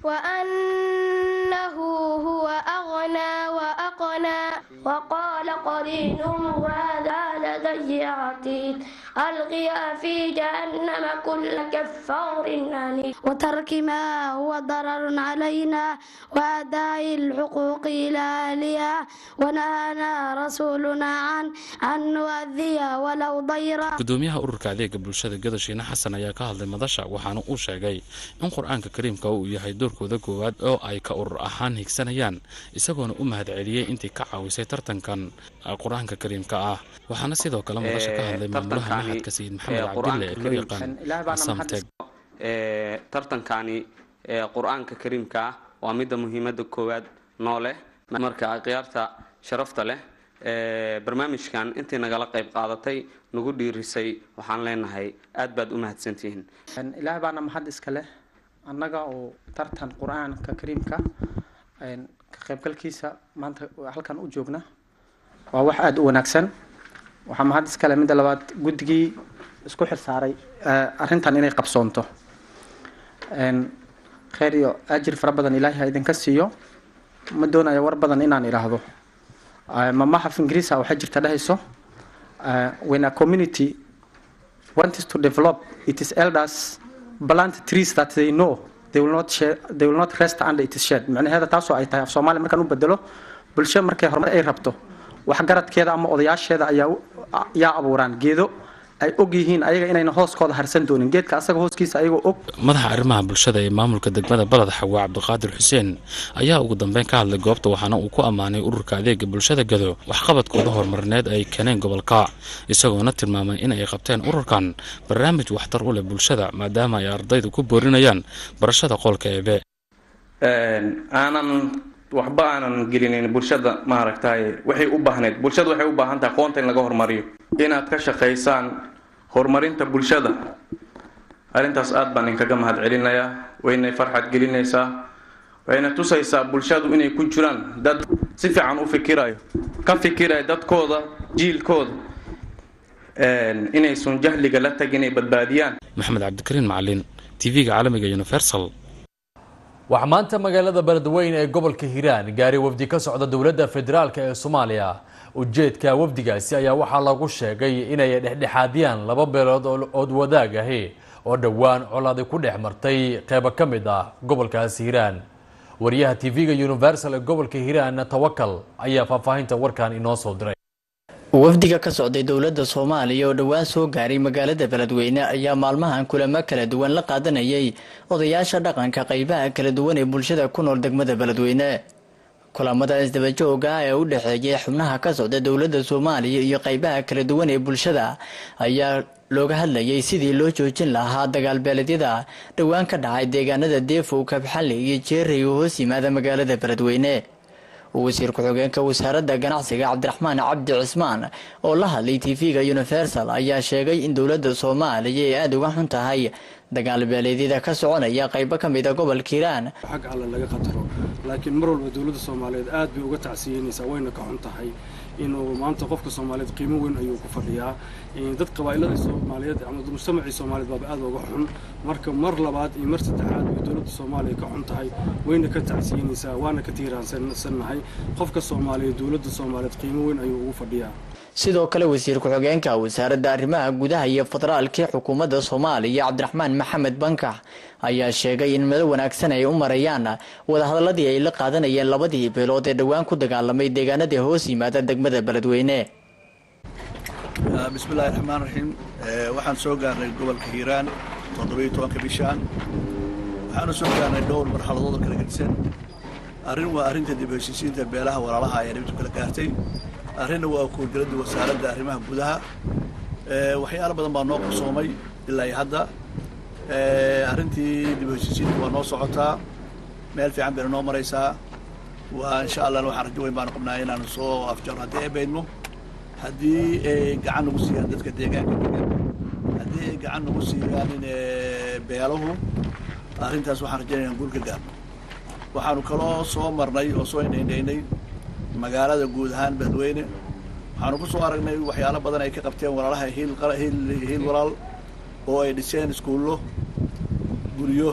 وأنه هو أغنى وأقنى وقال قرينه هذا لدي عتيد ألقيا في جهنم كل كفار عنيد وترك ما هو ضرر علينا وأداء الحقوق إلى أهلها ونهانا رسولنا عن عن نؤذي ولو ضيرا gudoomiyaha ururka adeega bulshada Gedo Shiina Xasan ayaa ka hadlay madasha waxaana uu sheegay in quraanka kariimka uu yahay doorkooda koowaad oo ay ka urur ahaan higsanayaan isagoona u mahadceliyay intii ka caawisay tartankan quraanka kariimka ah waxaana sidoo kale madasha ka hadlay maamulaha mahadka Sayid Maxamed Cabdille ee loo yaqaan Samtag ee tartankani ee quraanka kariimka ah waa mid muhiimada koowaad noole marka qiyaarta sharafta leh ee barnaamijkan intii nagala qayb qaadatay nagu dhiirisay waxaan leenahay aad baad u mahadsantihiin ilaahay baana mahad iska leh annaga oo tartan quraanka kariimka een ka qaybgalkiisa maanta halkan u joogna waa wax aad u wanaagsan waxaa mahad iska leh mid labaad guddigii isku xilsaaray arrintan inay qabsoonto een khayr iyo ajir fara badan ilaahay idinka siiyo ma doonayo war badan inaan iraahdo mamaha Ingiriisa waxa jirta dhahayso when a community wants to develop it is elders plant trees that they know they will not share, they will not rest under its shade macnaheeda taas oo ay tahay Soomaali markaan u bedelo bulsho markay horumar ay rabto wax garadkeeda ama odayaasheeda ayaa yaa abuuraan geedo ay og yihiin ayaga inayna hooskooda harsan doonin geedka asaga hooskiisa ayagoo og madaxa arrimaha bulshada ee maamulka degmada Balad Xawo Cabdiqaadir Xuseen ayaa ugu dambeyn ka hadlay goobta waxaana uu ku amaanay ururka adeega bulshada Gedo waxqabadkooda horumarineed ay keeneen gobolka isagoona tilmaamay in ay qabteen ururkan barnaamij waxtar u leh bulshada maadaama ay ardaydu ku boorinayaan barashada qolka eebe een aanan waxba aanan gelinin bulshada maaragtay waxay u baahneed bulshada waxay u baahan tahay aqoonta in laga hormariyo inaad ka shaqaysaan horumarinta bulshada arrintaas aad baan inkaga mahadcelinayaa wayna farxad gelinaysaa wayna tusaysaa bulshadu inay ku jiraan dad si fiican u fikirayo ka fikiraya dadkooda jiilkooda inaysan jahliga la tagin ay badbaadiyaan. maxamed cabdikariin macalin tv-ga caalamiga universal. waxaa maanta magaalada beledweyne ee gobolka hiiraan gaari wafdi ka socda dowladda federaalk ee soomaaliya ujeedka wafdigaasi ayaa waxaa lagu sheegay inay dhexdhexaadiyaan laba beelood oo wadaag ahi oo dhowaan colaadi ku dhex martay qeybo ka mid ah gobolkaas hiiraan. wariyaha tv-ga universal ee gobolka hiiraan tawakal ayaa faahfaahinta warkan inoo soo diray. wafdiga ka socday dowladda Soomaaliya oo dhawaan soo gaaray magaalada beledweyne ayaa maalmahan kulamo kala duwan la qaadanayay odayaasha dhaqanka qaybaha kala duwan ee bulshada ku nool degmada beledweyne. kulamada isdaba jooga ee u dhaxeeyay xubnaha ka socda dowladda Soomaaliya iyo qaybaha kala duwan ee bulshada ayaa looga hadlayay sidii loo joojin lahaa dagaal beeledyada dhawaan ka dhacay deegaanada Deefow, Kabxalle iyo Jeeray oo hoos yimaada magaalada beledweyne. wasiir ku-xigeenka wasaaradda ganacsiga Cabdiraxmaan Cabdi Cismaan oo la hadlay tv-ga Universal ayaa sheegay in dowladda Soomaaliya ay aad uga xun tahay dagaal beeleedyada ka soconaya qaybo ka mid ah gobolka Hiiraan. xaq alla laga qataro laakiin mar walba dowladda Soomaaliyeed aad bay uga tacsiinaysaa wayna ka xun tahay inuu maanta qofka Soomaaliyeed qiimo weyn ayuu ku fadhiyaa dad qabaa'ilada Soomaaliyeed ama mujtamacii Soomaaliyeed baa aad uga xun marka mar labaad iyo mar saddexaad ay dowladda Soomaaliya ka xun tahay wayna ka tacsiinaysaa waana ka tiiraansannahay qofka Soomaaliyeed dowladda Soomaaliyeed qiimo weyn ayuu ugu fadhiyaa. sidoo kale wasiir ku-xigeenka wasaaradda arrimaha gudaha iyo federaalka xukuumadda Soomaaliya Cabdiraxmaan Maxamed Bankax ayaa sheegay in meel wanaagsan ay u marayaan wada hadaladii ay la qaadanayeen labadii beelood ee dhawaan ku dagaalamay deegaanada hoos yimaada degmada beledweyne. bismillaahi raxmaani raxiim waxaan soo gaarnay gobolka Hiiraan toddoba iyo tobanka bishaan waxaan soo gaarnay dhowr marxaladood kala gedisan arrin waa arrinta dib u heshiisiinta beelaha walaalaha ee dibadda kala gaartay arrinna waa ku galada wasaaradda arrimaha gudaha ee waxyaalo badan baa noo qorsoomay ilaa hadda ee arrintii dib u heshiisiinta waa noo socotaa meel fiican bay noo maraysaa waa insha Allah waxaan rajo weyn baan qabnaa inaan soo afjarno haddii ay beedmo haddii ay gacan ugu siiyaan dadka deegaanka degan haddii ay gacan ugu siiyaan in beeluhu arrintaas waxaan rajaynayaa guul ka gaarno waxaanu kaloo soo marnay oo soo indhaynay magaalada guud ahaan beledweyne waxaanu ku soo aragnay waxyaalo badan ay ka qabteen walaalaha hiil hiil hiil walaal oo ay dhiseen iskuullo guryo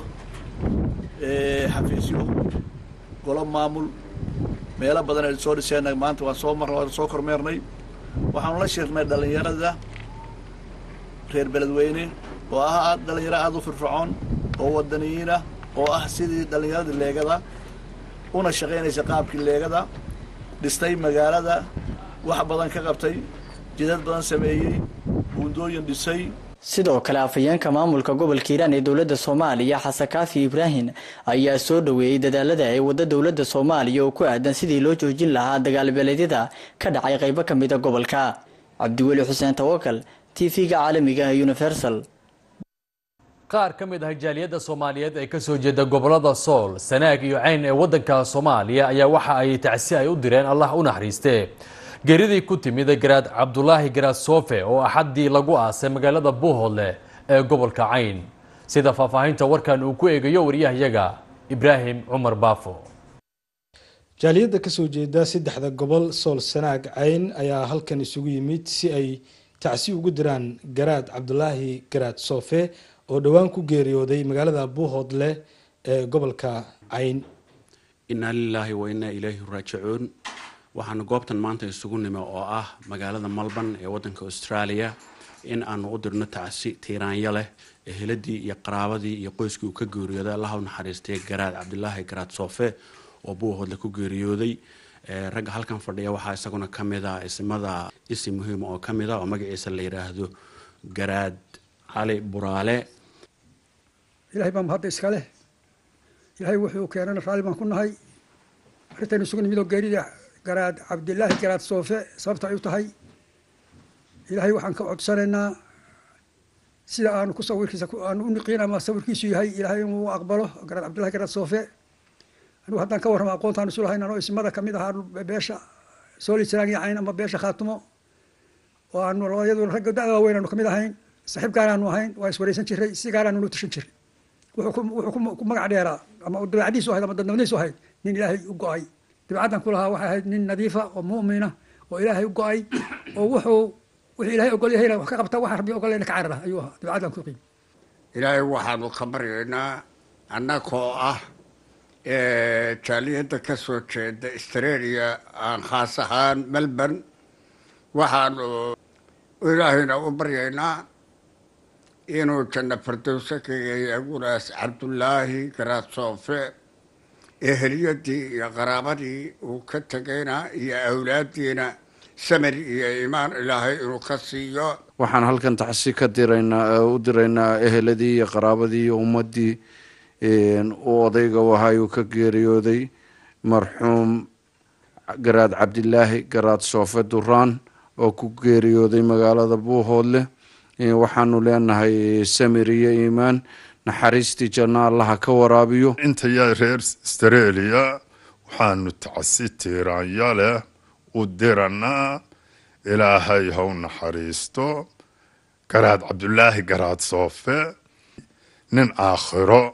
ee xafiisyo golo maamul meelo badan ay soo dhiseen maanta waan soo marnay soo kormeernay waxaanu la shirnay dhalinyarada reer beledweyne oo ah dhalinyaro aad u firfircoon oo wadaniyiin ah oo ah sidii dhalinyarada leegada una shaqaynaysa qaabkii leegada dhistay magaalada wax badan ka qabtay jidad badan sameeyay buundooyin dhisay. sidoo kale afayeenka maamulka gobolka Hiiraan ee dowladda Soomaaliya Xasan Kaafi Ibraahin ayaa soo dhaweeyay dadaalada ay wada dowladda Soomaaliya oo ku aadan sidii loo joojin lahaa dagaal beeleedyada ka dhacay qaybo ka mid ah gobolka. Cabdiweli Xuseen Tawakal tv-ga caalamiga ee Universal. qaar ka mid ah jaaliyadda Soomaaliyeed ee ka soo jeeda gobolada Sool, Sanaag iyo Cayn ee wadanka Soomaaliya ayaa waxa ay tacsi ay u direen Allah u naxariiste geeridii ku timid Garaad Cabdulaahi Garaad Soofe oo axadii lagu aasay magaalada Buuhoodle ee gobolka Cayn. sida faahfaahinta warkan uu ku eegayo wariyahayaga Ibraahim Cumar Baafo. jaaliyadda ka soo jeeda saddexda gobol Sool, Sanaag, Cayn ayaa halkan isugu yimid si ay tacsi ugu diraan Garaad Cabdulaahi Garaad Soofe oo dhawaan ku geeriyooday magaalada Buuhoodle ee gobolka Cayn. inna lillahi wa inna ilayhi raaji'uun. waxaan goobtan maanta isugu nimo oo ah magaalada Melbourne ee wadanka Australia in aan u dirno tacsi tiiraanya leh eheladii iyo qaraabadii iyo qoyskii uu ka geeriyooday Allah u naxariistay Garaad Cabdulaahi Garaad Soofe oo Buuhoodle ku geeriyooday. ragga halkan fadhiya waxaa isaguna kamid ah ismada isim muhiim oo kamid ah oo magaciisa la yiraahdo Garaad علي براله إلهي بام هذا إسكاله إلهي وحده كأننا فعلي ما كنا هاي حتى نسوق نميلو جريدة جراد عبد الله جراد صوفة صبت عيوته هاي إلهي وحنا كعد سننا سيدا أنا كسور كيس أنا نقينا ما سور كيسي هاي إلهي مو أقبله جراد عبد الله جراد صوفة anigu haddaan ka warramo aqoontaan isu lahayn anoo ismada kamid ahaa beesha sooli sanaag iyo cayn ama beesha khaatumo oo aanu iyadu ragga da' waaweyn aanu kamid ahayn saaxiib gaaraanu ahayn waa iswareysan jiray si gaaraanu noo tashan jiray wuxuu ku magac dheeraa ama dabeecadiisu ahayd ama dadnimadiisu ahayd nin ilaahay u go-ay dabeecaddan ku lahaa waxay ahayd nin nadiifa oo mu'mina oo ilaahay u go-ay oo wuxuu wixii ilaahay ogol yahayna wax ka qabta waxaan rabbi ogolayna ka carara ayuu ahaa dabeecaddan ku qiim ilaahay waxaanu ka baryaynaa annagoo ah jaaliyadda ka soo jeeda australia aan khaas ahaan melbourne waxaanu ilaahayna u baryaynaa inuu janno fardowsa ka geeyo agunaas cabdullaahi garaad soofe eheliyadii iyo qaraabadii uu ka tegayna iyo awlaadiina samir iyo iimaan ilaahay inuu ka siiyo waxaan halkan taxsi ka diraynaa u diraynaa eheladii iyo qaraabadii iyo ummaddii uu odayga wahay uu ka geeriyooday marxuum garaad cabdilaahi garaad soofe duraan oo ku geeriyooday magaalada buuhoodle waxaanu leenahay samir iyo iimaan naxariistii janno allaha ka waraabiyo intayaa reer australia waxaanu tacsi tiiraanya leh u diranaa ilaahay haw naxariisto garaad cabdulaahi garaad soofe nin aakhiro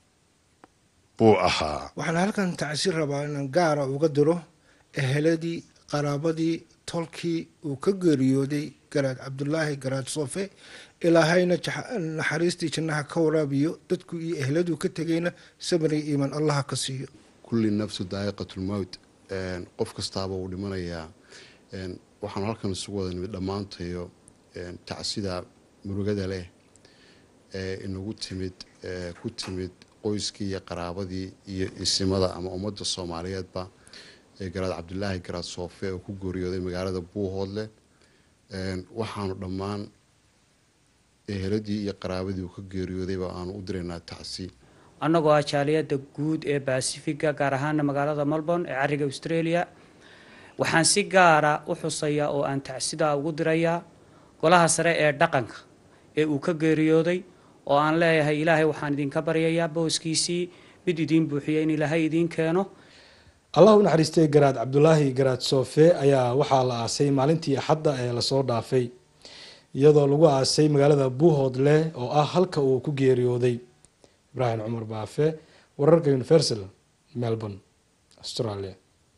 buu ahaa waxaan halkan tacsi rabaa inaan gaara uga diro eheladii qaraabadii tolkii uu ka geeriyooday garaad cabdulaahi garaad soofe ilaahayna naxariistii jannaha ka waraabiyo dadku iyo ehladu ka tegayna sabri iimaan allaha ka siiyo kulli nafsu daa'iqatulmowt qof kastaaba uu dhimanayaa waxaan halkan isugu wada nimid dhammaantayo tacsida murugada leh ee inagu timid ku timid qoyskii iyo qaraabadii iyo isimada ama ummadda soomaaliyeedba ee garaad cabdulaahi garaad soofe oo ku geeriyooday magaalada buuhoodle waxaanu dhammaan eheladii iyo qaraabadii uu ka geeriyoodayba aanu u diraynaa tacsi annagoo ah jaaliyadda guud ee baasifiga gaar ahaana magaalada melbourne ee cariga australia waxaan si gaara u xusayaa oo aan tacsidaa ugu dirayaa golaha sare ee dhaqanka ee uu ka geeriyooday oo aan leeyahay ilaahay waxaan idinka baryayaa booskiisii mid idiin buuxiya in ilaahay idiin keeno allah u naxariistay garaad cabdulaahi garaad soofe ayaa waxaa la aasay maalintii axadda ee lasoo dhaafay iyadoo lagu aasay magaalada buuhoodle oo ah halka uu ku geeriyooday ibraahim cumar baafe wararka universal melbourne australia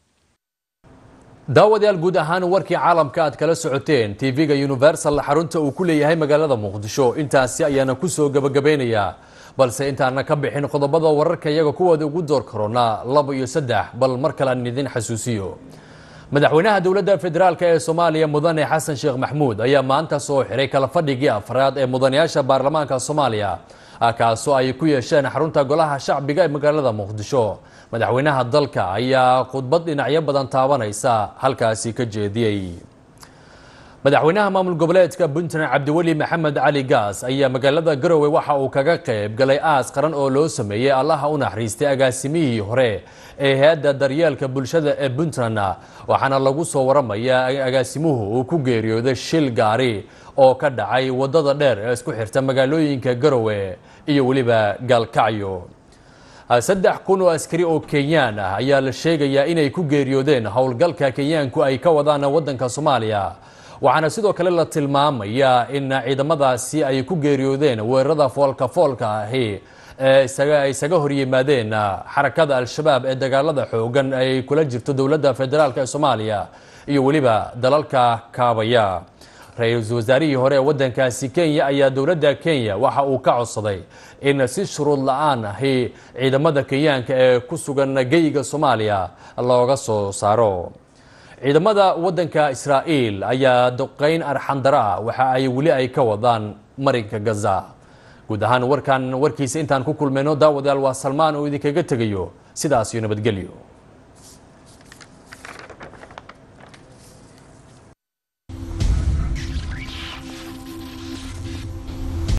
daawadayaal guud ahaan warkii caalamka aad kala socoteen tv-ga universal xarunta uu ku leeyahay magaalada muqdisho intaasi ayaana kusoo gabagabeynayaa balse intaana ka bixin qodobada wararka iyaga kuwooda ugu door karona laba iyo saddex bal mar kale aan idin xasuusiyo madaxweynaha dowladda federaalk ee soomaaliya mudane xasan sheekh maxmuud ayaa maanta soo xiray kala fadhigii afraad ee mudanayaasha baarlamaanka soomaaliya kaasoo ay ku yeesheen xarunta golaha shacbiga ee magaalada muqdisho madaxweynaha dalka ayaa khudbad dhinacyo badan taabanaysa halkaasi ka jeediyey madaxweynaha maamul goboleedka puntland cabdiweli maxamed cali gaas ayaa magaalada garowe waxa uu kaga qayb galay aas qaran oo loo sameeyey allaha u naxariistay agaasimihii hore ee hay-adda daryeelka bulshada ee puntland waxaana lagu soo waramayaa agaasimuhu uu ku geeriyooday shil gaari oo ka dhacay wadada dheer ee isku xirta magaalooyinka garowe iyo weliba gaalkacyo saddex kun oo askari oo kenyaan ah ayaa la sheegayaa inay ku geeriyoodeen howlgalka kenyaanku ay ka wadaan waddanka soomaaliya waxaana sidoo kale la tilmaamayaa in ciidamadaasi ay ku geeriyoodeen weerarada foolka foolka ahi ee ay isaga hor yimaadeen xarakada al-shabaab ee dagaalada xoogan ay kula jirto dowladda federaalk ee soomaaliya iyo weliba dalalka kaabaya ra-iisul wasaarihii hore ee waddankaasi kenya ayaa dowladda kenya waxa uu ka codsaday in si shuruud la-aan ahi ciidamada kenyaanka ee ku sugan geyga soomaaliya looga soo saaro ciidamada waddanka israa'iil ayaa duqeyn arxandara ah waxa ay weli ay ka wadaan marinka gaza guud ahaan warkan warkiisa intaan ku kulmayno daawadayaal waa salmaan oo idinkaga tegayo sidaas iyo nabadgelyo